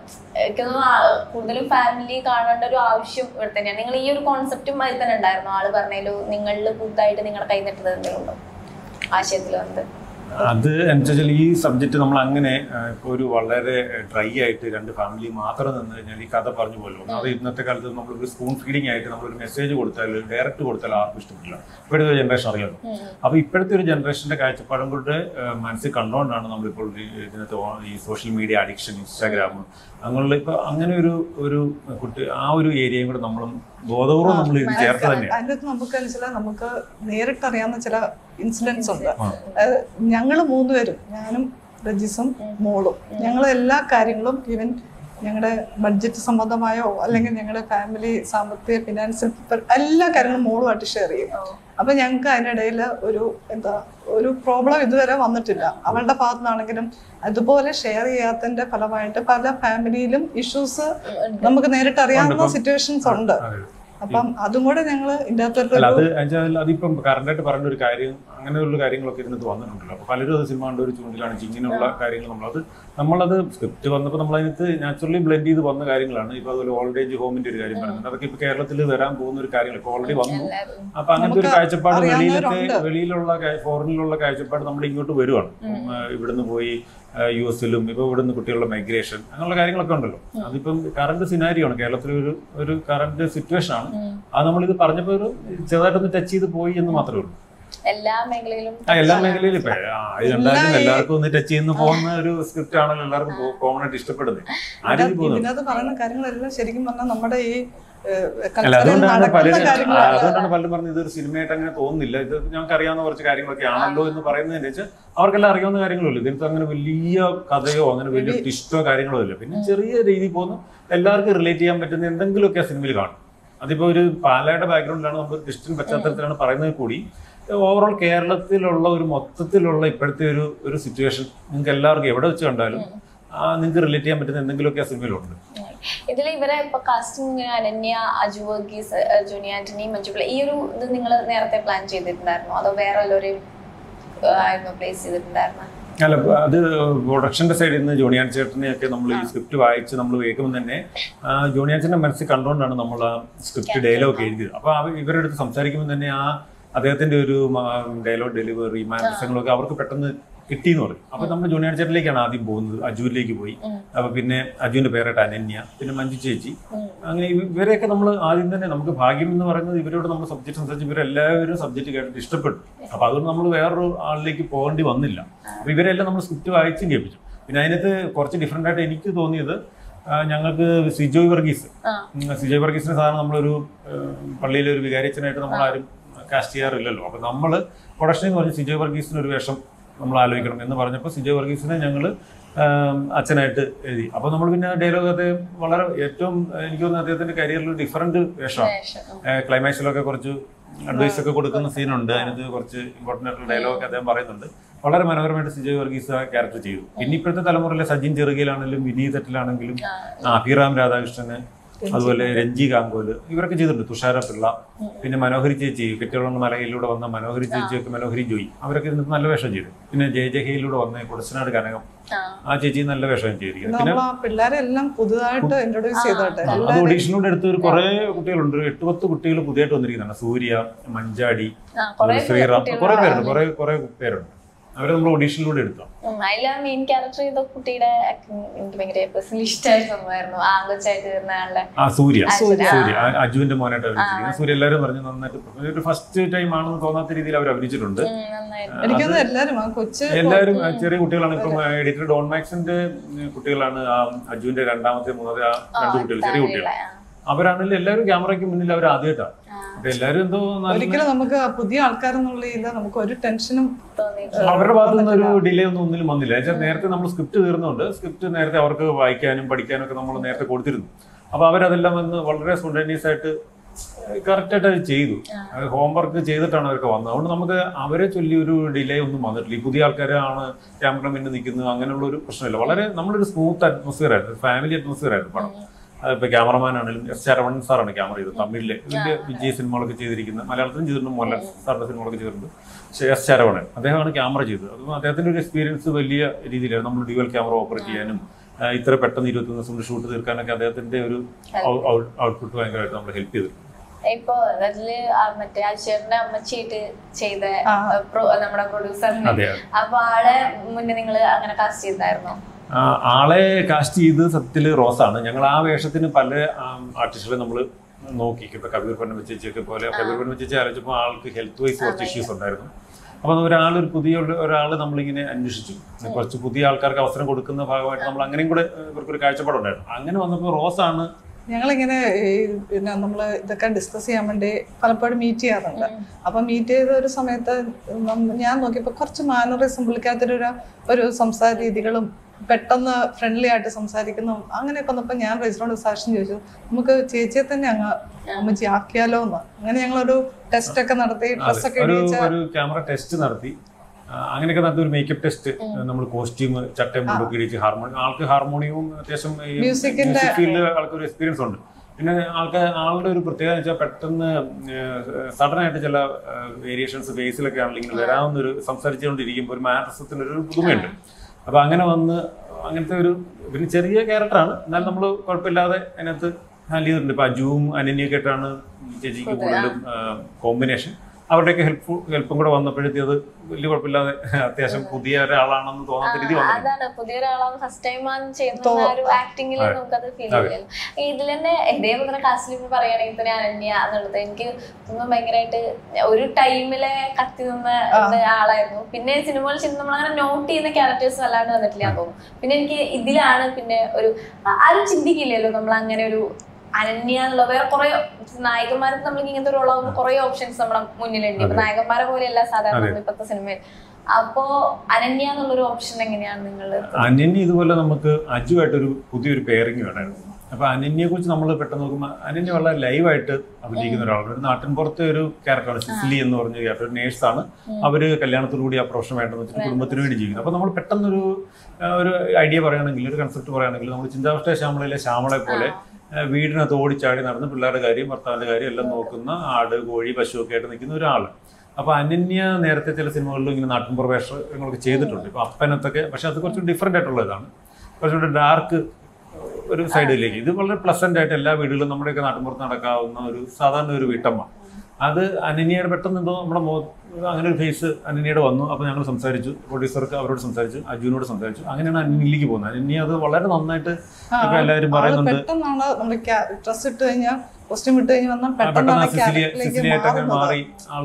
കൂടുതലും ഫാമിലി കാണേണ്ട ഒരു ആവശ്യം ഇവിടെ തന്നെയാണ്. നിങ്ങൾ ഈ ഒരു കോൺസെപ്റ്റും അതിൽ തന്നെ ഉണ്ടായിരുന്നു? ആള് പറഞ്ഞാലും നിങ്ങളിൽ പുതുതായിട്ട് നിങ്ങളുടെ കൈ നെട്ടത് എന്തെങ്കിലും ഉണ്ടോ ആശയത്തിൽ വന്നത്? അത് എന്നുവെച്ചാൽ ഈ സബ്ജക്റ്റ് നമ്മൾ അങ്ങനെ ഇപ്പോൾ ഒരു വളരെ ഡ്രൈ ആയിട്ട് 2 ഫാമിലി മാത്രം നിന്ന് കഴിഞ്ഞാൽ ഈ കഥ പറഞ്ഞു പോലും. അത് ഇന്നത്തെ കാലത്ത് നമ്മളൊരു സ്പൂൺ ഫീഡിങ് ആയിട്ട് നമ്മളൊരു മെസ്സേജ് കൊടുത്താൽ, ഡയറക്റ്റ് കൊടുത്താൽ ആർക്കും ഇഷ്ടപ്പെട്ടില്ല. ഇപ്പോഴത്തെ ഒരു ജനറേഷൻ അറിയാമല്ലോ. അപ്പോൾ ഇപ്പോഴത്തെ ഒരു ജനറേഷൻ്റെ കാഴ്ചപ്പാടും കൊണ്ട് മനസ്സിൽ കണ്ടുകൊണ്ടാണ് നമ്മളിപ്പോൾ ഇതിനകത്ത് ഈ സോഷ്യൽ മീഡിയ അഡിക്ഷൻ, ഇൻസ്റ്റാഗ്രാം, അങ്ങനെയുള്ള ഇപ്പോൾ അങ്ങനെ ഒരു കുട്ടി ആ ഒരു ഏരിയയും കൂടെ നമ്മളും ബോധപൂർവ്വം നമ്മൾ ഇത് ചേർത്ത് തന്നെയാണ്. അതിൻ്റെ അകത്ത് നമുക്ക് നേരിട്ടറിയാവുന്ന ചില ഇൻസിഡൻസ് ഉണ്ട്. ഞങ്ങൾ 3 പേരും, ഞാനും റജീസും മോളും, ഞങ്ങൾ എല്ലാ കാര്യങ്ങളും ഈവൻ ഞങ്ങളുടെ ബഡ്ജറ്റ് സംബന്ധമായോ അല്ലെങ്കിൽ ഞങ്ങളുടെ ഫാമിലി സാമ്പത്തിക ഫിനാൻഷ്യൽ എല്ലാ കാര്യങ്ങളും മോളുമായിട്ട് ഷെയർ ചെയ്യും. അപ്പൊ ഞങ്ങൾക്ക് അതിനിടയിൽ ഒരു പ്രോബ്ലം ഇതുവരെ വന്നിട്ടില്ല. അവളുടെ ഭാഗത്തു നിന്നാണെങ്കിലും അതുപോലെ ഷെയർ ചെയ്യാത്തതിന്റെ ഫലമായിട്ട് പല ഫാമിലിയിലും ഇഷ്യൂസ് നമുക്ക് നേരിട്ട് അറിയാവുന്ന സിറ്റുവേഷൻസ് ഉണ്ട്. അപ്പം അതും കൂടെ ഞങ്ങൾ അതിപ്പം കറണ്ടായിട്ട് പറഞ്ഞ ഒരു കാര്യം, അങ്ങനെയുള്ള കാര്യങ്ങളൊക്കെ ഇതിനകത്ത് വന്നിട്ടുണ്ടല്ലോ. അപ്പോൾ പലരും അത് സിനിമ കണ്ട് ഒരു ചൂണ്ടിക്കാണിച്ച് ഇങ്ങനെയുള്ള കാര്യങ്ങൾ നമ്മളത് സ്ക്രിപ്റ്റ് വന്നപ്പോൾ നമ്മളതിനകത്ത് നാച്ചുറലി ബ്ലെൻഡ് ചെയ്ത് വന്ന കാര്യങ്ങളാണ്. ഇപ്പോൾ അതുപോലെ ഓൾഡ് ഏജ് ഹോമിന്റെ ഒരു കാര്യം പറയുന്നുണ്ട്. അതൊക്കെ ഇപ്പോൾ കേരളത്തിൽ വരാൻ പോകുന്ന ഒരു കാര്യങ്ങൾ ഇപ്പോൾ ഓൾറെഡി വന്നു. അപ്പോൾ അങ്ങനത്തെ ഒരു കാഴ്ചപ്പാട് വെളിയിലുള്ള ഫോറിനിലുള്ള കാഴ്ചപ്പാട് നമ്മൾ ഇങ്ങോട്ട് വരുവാണ്. ഇവിടുന്ന് പോയി US-ലും ഇപ്പോൾ ഇവിടുന്ന് കുട്ടികളുടെ മൈഗ്രേഷൻ അങ്ങനെയുള്ള കാര്യങ്ങളൊക്കെ ഉണ്ടല്ലോ. അതിപ്പം കറണ്ട് സിനാരിയോ ആണ്, കേരളത്തിലെ ഒരു കറണ്ട് സിറ്റുവേഷൻ ആണ്. അത് നമ്മളിത് പറഞ്ഞപ്പോൾ ഒരു ചെറുതായിട്ടൊന്ന് ടച്ച് ചെയ്ത് പോയി എന്ന് മാത്രമേ ഉള്ളൂ. എല്ലാ മേഖലയിലും ഇപ്പൊ എന്തായാലും എല്ലാവർക്കും ഒന്ന് ടച്ച് ചെയ്യുന്ന പോകുന്ന ഒരു സ്ക്രിപ്റ്റ് ആണല്ലോ എല്ലാവർക്കും കോമൺ ആയിട്ട് ഇഷ്ടപ്പെടുന്നത്. ഇതിനകത്ത് പറയുന്ന കാര്യങ്ങളെല്ലാം ശരിക്കും പറഞ്ഞാൽ നമ്മുടെ ഈ അല്ല, അതുകൊണ്ടാണ് പലരും പറഞ്ഞത് ഇതൊരു സിനിമയായിട്ട് അങ്ങനെ തോന്നുന്നില്ല, ഇത് ഞങ്ങൾക്ക് അറിയാവുന്ന കുറച്ച് കാര്യങ്ങളൊക്കെ ആണല്ലോ എന്ന് പറയുന്നതിന് വെച്ചാൽ അവർക്കെല്ലാം അറിയാവുന്ന കാര്യങ്ങളുള്ളൂ. ഇതിനകത്ത് അങ്ങനെ വലിയ കഥയോ അങ്ങനെ വലിയ ട്വിസ്റ്റോ കാര്യങ്ങളോ ഇല്ല. പിന്നെ ചെറിയ രീതിയിൽ പോകുന്നു, എല്ലാവർക്കും റിലേറ്റ് ചെയ്യാൻ പറ്റുന്ന എന്തെങ്കിലുമൊക്കെ ആ സിനിമയിൽ കാണും. അതിപ്പോ ഒരു പാലയുടെ ബാക്ക്ഗ്രൗണ്ടിലാണ്, നമ്മൾ ക്രിസ്ത്യൻ പശ്ചാത്തലത്തിലാണ് പറയുന്നത് കൂടി ഓവറോൾ കേരളത്തിലുള്ള ഒരു മൊത്തത്തിലുള്ള ഇപ്പോഴത്തെ ഒരു സിറ്റുവേഷൻ നിങ്ങൾക്ക് എല്ലാവർക്കും എവിടെ വെച്ച് കണ്ടാലും നിങ്ങൾക്ക് റിലേറ്റ് ചെയ്യാൻ പറ്റുന്ന എന്തെങ്കിലുമൊക്കെ ആ സിനിമയിലുണ്ട്. ഇതിൽ ഇവരെ ഇപ്പൊ casting Ananya, Aju Varghese, junior Antony, Manju Pillai, ഈ ഒരു ഇത് നിങ്ങൾ നേരത്തെ പ്ലാൻ ചെയ്തിട്ടുണ്ടായിരുന്നോ അതോ വേറെ വല്ലവരെയും ആയിരുന്നു പ്ലേസ് ചെയ്തിട്ടുണ്ടായിരുന്നോ? അല്ല, അത് പ്രൊഡക്ഷന്റെ സൈഡിൽ നിന്ന് ജോണിയാൻ ചേട്ടനെയൊക്കെ നമ്മൾ ഈ സ്ക്രിപ്റ്റ് വായിച്ച് നമ്മൾ കേൾക്കുമ്പോൾ തന്നെ ജോണിയാൻ ചേട്ടൻ്റെ മനസ്സിൽ കണ്ടുകൊണ്ടാണ് നമ്മൾ ആ സ്ക്രിപ്റ്റ് ഡയലോഗ് എഴുതിയത്. അപ്പോൾ ഇവരുടെ അടുത്ത് സംസാരിക്കുമ്പോൾ തന്നെ അദ്ദേഹത്തിന്റെ ഒരു ഡയലോഗ് ഡെലിവറി മാനസങ്ങളൊക്കെ അവർക്ക് പെട്ടെന്ന് കിട്ടിയെന്ന് പറയും. അപ്പൊ നമ്മൾ ജൂനിയർ ചേട്ടനിലേക്കാണ് ആദ്യം പോകുന്നത്, അജുവിലേക്ക് പോയി. അപ്പൊ പിന്നെ അജുവിന്റെ പേരായിട്ട് അനന്യ, പിന്നെ മഞ്ജു ചേച്ചി, അങ്ങനെ ഇവരെയൊക്കെ നമ്മൾ ആദ്യം തന്നെ, നമുക്ക് ഭാഗ്യം എന്ന് പറയുന്നത് ഇവരോട് നമ്മൾ സബ്ജക്ട് സംസാരിച്ച് ഇവരെല്ലാവരും സബ്ജക്ട് കേട്ടിട്ട് ഇഷ്ടപ്പെട്ടു. അപ്പൊ അതുകൊണ്ട് നമ്മൾ വേറൊരു ആളിലേക്ക് പോകേണ്ടി വന്നില്ല. അപ്പൊ ഇവരെല്ലാം നമ്മൾ സ്ക്രിപ്റ്റ് വായിച്ചും കേൾപ്പിച്ചു. പിന്നെ അതിനകത്ത് കുറച്ച് ഡിഫറെന്റ് ആയിട്ട് എനിക്ക് തോന്നിയത്, ഞങ്ങൾക്ക് സിജോയ് വർഗീസിനെ സാധാരണ നമ്മളൊരു പള്ളിയിലെ ഒരു വികാരിച്ചനായിട്ട് നമ്മൾ ആരും കാസ്റ്റ് ചെയ്യാറില്ലല്ലോ. അപ്പൊ നമ്മൾ പ്രൊഡക്ഷൻ എന്ന് പറഞ്ഞ് സിജോയ് വർഗീസിന് ഒരു വേഷം നമ്മൾ ആലോചിക്കണം എന്ന് പറഞ്ഞപ്പോൾ സിജോയ് വർഗീസിനെ ഞങ്ങൾ അച്ഛനായിട്ട് എഴുതി. അപ്പോൾ നമ്മൾ പിന്നെ ഡയലോഗ് അദ്ദേഹം വളരെ ഏറ്റവും എനിക്ക് തോന്നുന്നു അദ്ദേഹത്തിന്റെ കരിയറിൽ ഡിഫറൻറ്റ് വേഷമാണ്. ക്ലൈമാക്സിലൊക്കെ കുറച്ച് അഡ്വൈസ് ഒക്കെ കൊടുക്കുന്ന സീനുണ്ട്, അതിനകത്ത് കുറച്ച് ഇമ്പോർട്ടൻ്റ് ആയിട്ടുള്ള ഡയലോഗൊക്കെ അദ്ദേഹം പറയുന്നുണ്ട്. വളരെ മനോഹരമായിട്ട് സിജോയ് വർഗീസ് ആ ക്യാരക്ടർ ചെയ്തു. പിന്നെ ഇപ്പോഴത്തെ തലമുറയിലെ സജിൻ ചെറുകയിലാണെങ്കിലും വിനീതത്തിലാണെങ്കിലും അഭിറാം രാധാകൃഷ്ണന്, അതുപോലെ രഞ്ജി കാങ്കോല്, ഇവരൊക്കെ ചെയ്തിട്ടുണ്ട്. തുഷാര പിള്ള, പിന്നെ മനോഹരി ചേച്ചി, കെട്ടിയുള്ള മലയിലൂടെ വന്ന മനോഹരി ചേച്ചിയൊക്കെ, മനോഹരി ജോയി, അവരൊക്കെ നല്ല വേഷം ചെയ്തു. പിന്നെ ജയജഹയിലൂടെ വന്ന കുടച്ചനാട് കനകം, ആ ചേച്ചി നല്ല വേഷം ചെയ്തിരിക്കുന്നത്. പിന്നെ പിള്ളേരെല്ലാം പുതുതായിട്ട് ഇൻട്രൊഡ്യൂസ് ചെയ്തോട്ടെ. അത് ഓഡീഷനിലൂടെ എടുത്ത കുറെ കുട്ടികളുണ്ട്, 8-10 കുട്ടികൾ പുതിയതായിട്ട് വന്നിരിക്കുന്നതാണ്. സൂര്യ, മഞ്ചാടി, ശ്രീറാം, കുറെ പേരുണ്ട്, കുറെ പേരുണ്ട്. അവരെ നമ്മൾ ഓഡീഷനിലൂടെ എടുത്തു. മെയിൻ ക്യാരക്ടർ ചെയ്ത കുട്ടിയുടെ എനിക്ക് ഭയങ്കര പേഴ്സണലി ഇഷ്ടമായിരുന്നു. ആങ്കൊച്ചായിട്ട് വരുന്ന ആളുടെ സൂര്യ അജുവിന്റെ മോനായിട്ട് അഭിനയിച്ചിരിക്കുന്നത്. സൂര്യ എല്ലാവരും പറഞ്ഞു നന്നായിട്ട്, ഒരു ഫസ്റ്റ് ടൈം ആണെന്ന് തോന്നാത്ത രീതിയിൽ അവർ അഭിനയിച്ചിട്ടുണ്ട്. എല്ലാവരും ചെറിയ കുട്ടികളാണ്. ഇപ്പം എഡിറ്റർ ഡോൺ മാക്സിന്റെ കുട്ടികളാണ് അജുവിന്റെ രണ്ടാമത്തെ മൂന്നാമത്തെ രണ്ട് കുട്ടികൾ, ചെറിയ കുട്ടികളാണ്. അവരാണെങ്കിലും എല്ലാവരും ക്യാമറയ്ക്ക് മുന്നിൽ അവർ ആദ്യമായിട്ടാണ്. എല്ലാവരും എന്തോ ഒരിക്കലും നമുക്ക് പുതിയ ആൾക്കാരെന്നുള്ള നമുക്ക് ഒരു ടെൻഷനും അവരുടെ ഭാഗത്തു നിന്ന് ഒരു ഡിലേ ഒന്നിലും വന്നില്ല. നേരത്തെ നമ്മൾ സ്ക്രിപ്റ്റ് തീർന്നുകൊണ്ട് സ്ക്രിപ്റ്റ് നേരത്തെ അവർക്ക് വായിക്കാനും പഠിക്കാനും ഒക്കെ നമ്മൾ നേരത്തെ കൊടുത്തിരുന്നു. അപ്പൊ അവരതെല്ലാം വന്ന് വളരെ സ്പോണ്ടേനിയസ് ആയിട്ട് കറക്റ്റായിട്ട് അത് ചെയ്തു. ഹോംവർക്ക് ചെയ്തിട്ടാണ് അവർക്ക് വന്നത്. അതുകൊണ്ട് നമുക്ക് അവരെ ചൊല്ലി ഒരു ഡിലേ ഒന്നും വന്നിട്ടില്ല. ഈ പുതിയ ആൾക്കാരാണ് ക്യാമറ മുന്നിൽ നിൽക്കുന്നത്, അങ്ങനെയുള്ള ഒരു പ്രശ്നമില്ല. വളരെ നമ്മളൊരു സ്മൂത്ത് അറ്റ്മോസ്ഫിയർ ആയിരുന്നു, ഫാമിലി അറ്റ്മോസ്ഫിയർ ആയിരുന്നു പടം. ഇപ്പൊ ക്യാമറമാൻ ആണെങ്കിലും എസ് ശരവണൻ സാറാണ് ക്യാമറ ചെയ്തത്. തമിഴിലെ വലിയ വിജയ സിനിമകളൊക്കെ ചെയ്തിരിക്കുന്നത്, മലയാളത്തിലും ചെയ്തിട്ടുണ്ട്, മോഹൻലാൽ സാറിന്റെ സിനിമകളൊക്കെ ചെയ്തിട്ടുണ്ട്. എസ് ശരവണൻ അദ്ദേഹമാണ് ക്യാമറ ചെയ്തത്. അതും അദ്ദേഹത്തിന്റെ ഒരു എക്സ്പീരിയൻസ് വലിയ രീതിയിലായിരുന്നു. നമ്മൾ ഡ്യുവൽ ക്യാമറ ഓപ്പറേറ്റ് ചെയ്യാനും ഇത്ര പെട്ടെന്ന് 21 ദിവസം കൊണ്ട് ഷൂട്ട് തീർക്കാനൊക്കെ അദ്ദേഹത്തിന്റെ ഒരു ഔട്ട്പുട്ട് ഭയങ്കരമായിട്ട് നമ്മളെ ഹെൽപ്പ് ചെയ്തിട്ടുണ്ട്. ഇപ്പൊ അതില് മറ്റേ അച്ഛന്റെ അമ്മച്ചിയായിട്ട് ചെയ്ത നമ്മുടെ പ്രൊഡ്യൂസറിനെ, അപ്പൊ ആളെ മുന്നേ നിങ്ങൾ അങ്ങനെ കാസ്റ്റ് ചെയ്തായിരുന്നോ? ആളെ കാസ്റ്റ് ചെയ്ത് സത്യത്തില് റോസാണ്. ഞങ്ങൾ ആ വേഷത്തിന് പല ആർട്ടിസ്റ്റുകളെ നമ്മൾ നോക്കി. ഇപ്പൊ കബീർ പന്നമ്മ ചേച്ചിയൊക്കെ പോലെ, കബീർ പന്നമ്മ ചേച്ചി ആലോചിച്ചപ്പോൾ ആൾക്ക് ഹെൽത്ത് വൈസ് കുറച്ച് ഇഷ്യൂസ് ഉണ്ടായിരുന്നു. അപ്പോൾ പുതിയ ഒരാൾ നമ്മളിങ്ങനെ അന്വേഷിച്ചു. കുറച്ച് പുതിയ ആൾക്കാർക്ക് അവസരം കൊടുക്കുന്ന ഭാഗമായിട്ട് നമ്മൾ അങ്ങനെയും കൂടെ ഇവർക്കൊരു കാഴ്ചപ്പാടുണ്ടായിരുന്നു. അങ്ങനെ വന്നപ്പോൾ റോസാണ്. ഞങ്ങളിങ്ങനെ പിന്നെ നമ്മൾ ഇതൊക്കെ ഡിസ്കസ് ചെയ്യാൻ വേണ്ടി പലപ്പോഴും മീറ്റ് ചെയ്യാറുണ്ട്. അപ്പം മീറ്റ് ചെയ്ത ഒരു സമയത്ത് ഞാൻ നോക്കിയപ്പോൾ കുറച്ച് മാനറിസം, പുള്ളിക്കാത്തൊരു ഒരു സംസാര രീതികളും പെട്ടെന്ന് ഫ്രണ്ട്ലി ആയിട്ട് സംസാരിക്കുന്നു. അങ്ങനെയൊക്കെ വന്നപ്പോൾ ഞാൻ റെജിനോട് സാക്ഷ്യം ചോദിച്ചു, നമുക്ക് ചേച്ചിയെ തന്നെ അങ്ങ് അമ്മച്ചി ആക്കിയാലോ എന്ന്. അങ്ങനെ ഞങ്ങളൊരു ടെസ്റ്റ് ഒക്കെ നടത്തി, ഡ്രസ്സൊക്കെ ഒരു ക്യാമറ ടെസ്റ്റ് നടത്തി. അങ്ങനെയൊക്കെ നടത്തി ഒരു മേക്കപ്പ് ടെസ്റ്റ്. നമ്മൾ കോസ്റ്റ്യൂം, ചട്ടയും മുണ്ടൊക്കെ ഇടിച്ച് ആൾക്ക് ഹാർമോണിയവും അത്യാവശ്യം മ്യൂസിക് ഫീൽഡിൽ ആൾക്കൊരു എക്സ്പീരിയൻസ് ഉണ്ട്. പിന്നെ ആളുടെ ഒരു പ്രത്യേകത വെച്ചാൽ പെട്ടെന്ന് സഡനായിട്ട് ചില വേരിയേഷൻസ് ഫേസിലൊക്കെ ആണെങ്കിൽ ഇങ്ങനെ വരാവുന്നൊരു സംസാരിച്ചുകൊണ്ടിരിക്കുമ്പോൾ ഒരു മാനസത്തിനൊരു പുതുമയുണ്ട്. അപ്പൊ അങ്ങനെ വന്ന് അങ്ങനത്തെ ഒരു പിന്നെ ചെറിയ ക്യാരക്ടറാണ്, എന്നാൽ നമ്മൾ കുഴപ്പമില്ലാതെ അതിനകത്ത് ഹാൻഡിൽ ചെയ്തിട്ടുണ്ട്. ഇപ്പൊ അജുവും അനന്യൊക്കെ ആയിട്ടാണ് ചേച്ചിക്ക് കൂടുതലും കോമ്പിനേഷൻ. അവരുടെയൊക്കെ ഹെൽപ്പും കൂടെ വന്നപ്പോഴത്തേക്ക് അത് വലിയ കുഴപ്പമില്ലാതെ അത്യാവശ്യം പുതിയ ഒരാളാണെന്ന് തോന്നാത്ത രീതി വന്നു. അതാണ് പുതിയ ഒരാളാണ് ഫസ്റ്റ് ടൈം ചെയ്യുന്ന ഒരു ആക്ടിങ്ങിൽ നമുക്കത് ഫീൽ ചെയ്യാം. ഇതിൽ തന്നെ ഇതേപോലെ കാസ്റ്റിൽ പറയുകയാണെങ്കിൽ തന്നെ അനന്യ എന്നുള്ളത് എനിക്ക് ഭയങ്കരമായിട്ട് ഒരു ടൈമിലെ കത്തി നിന്ന ആളായിരുന്നു. പിന്നെ സിനിമകൾ നമ്മളങ്ങനെ നോട്ട് ചെയ്യുന്ന ക്യാരക്ടേഴ്സ് അല്ലാണ്ട് വന്നിട്ടില്ല തോന്നുന്നു. പിന്നെ എനിക്ക് ഇതിലാണ് പിന്നെ ഒരു ആരും ചിന്തിക്കില്ലല്ലോ നമ്മൾ അങ്ങനെ ഒരു അനന്യ എന്നുള്ള വേറെ കുറെ നായകന്മാർക്ക് നമ്മൾക്ക് ഇങ്ങനത്തെ ഒരു ഉള്ള കുറെ ഓപ്ഷൻസ് നമ്മുടെ മുന്നിലുണ്ട്. ഇപ്പൊ നായകന്മാരെ പോലെയല്ല സാധാരണ ഇപ്പോഴത്തെ സിനിമയിൽ. അപ്പോ അനന്യ എന്നുള്ളൊരു ഓപ്ഷൻ എങ്ങനെയാണ് നിങ്ങൾ? അനന്യ ഇതുപോലെ നമുക്ക് അജുവായിട്ടൊരു പുതിയൊരു പെയറിങ് വേണമായിരുന്നു. അപ്പൊ അനന്യയെ കുറിച്ച് നമ്മൾ പെട്ടെന്ന് നോക്കുമ്പോൾ അനന്യ വളരെ ലൈവായിട്ട് അഭിനയിക്കുന്ന ഒരാളാണ്. ഒരു നാട്ടിൻ പുറത്തെ ഒരു ക്യാരക്ടറാണ് സിസിലി എന്ന് പറഞ്ഞ ക്യാരക്ടർ. ഒരു നേഴ്സാണ്. അവര് കല്യാണത്തോടുകൂടി ആ പ്രൊഫഷൻ വേണ്ടെന്ന് വെച്ചിട്ട് കുടുംബത്തിന് വേണ്ടി ജീവിക്കുന്നത്. അപ്പൊ നമ്മൾ പെട്ടെന്നൊരു ഐഡിയ പറയുകയാണെങ്കിൽ, ഒരു കൺസെപ്റ്റ് പറയുകയാണെങ്കിൽ, നമ്മൾ ചിന്താവിഷ്ട ശ്യാമളയിലെ ശ്യാമളെ പോലെ വീടിനകത്ത് ഓടിച്ചാടി നടന്ന് പിള്ളേരുടെ കാര്യം ഭർത്താവിന്റെ കാര്യം എല്ലാം നോക്കുന്ന ആട് കോഴി പശു ഒക്കെ ആയിട്ട് നിൽക്കുന്ന ഒരാൾ. അപ്പൊ അനന്യ നേരത്തെ ചില സിനിമകളിലും ഇങ്ങനെ നാട്ടിൻപുറ വേഷങ്ങളൊക്കെ ചെയ്തിട്ടുണ്ട്. ഇപ്പൊ അപ്പനത്തൊക്കെ. പക്ഷെ അത് കുറച്ചും ഡിഫറെന്റ് ആയിട്ടുള്ള ഇതാണ്. കുറച്ചുകൂടെ ഡാർക്ക് ഒരു സൈഡിലേക്ക്. ഇത് വളരെ പ്ലസന്റ് ആയിട്ട് എല്ലാ വീടുകളിലും നമ്മുടെയൊക്കെ നാട്ടിൻപുറത്ത് നടക്കാവുന്ന ഒരു സാധാരണ ഒരു വീട്ടമ്മ. അത് അനന്യയുടെ പെട്ടെന്ന് എന്തോ നമ്മുടെ അങ്ങനെ ഒരു ഫേസ് അനന്യയുടെ വന്നു. അപ്പോൾ ഞങ്ങൾ സംസാരിച്ചു, പ്രൊഡ്യൂസർക്ക് അവരോട് സംസാരിച്ചു, അജുവിനോട് സംസാരിച്ചു. അങ്ങനെയാണ് അനന്യയിലേക്ക് പോകുന്നത്. അനന്യ അത് വളരെ നന്നായിട്ട് എല്ലാവരും പറയുന്നുണ്ട്. പെട്ടെന്നാണ് നമ്മൾ ഡ്രസ് ഇട്ട് കഴിഞ്ഞാൽ കോസ്റ്റ്യൂം ഇട്ട് കഴിഞ്ഞാൽ വന്നാൽ പെട്ടെന്ന് സിസിലിയായിട്ടൊക്കെ മാറി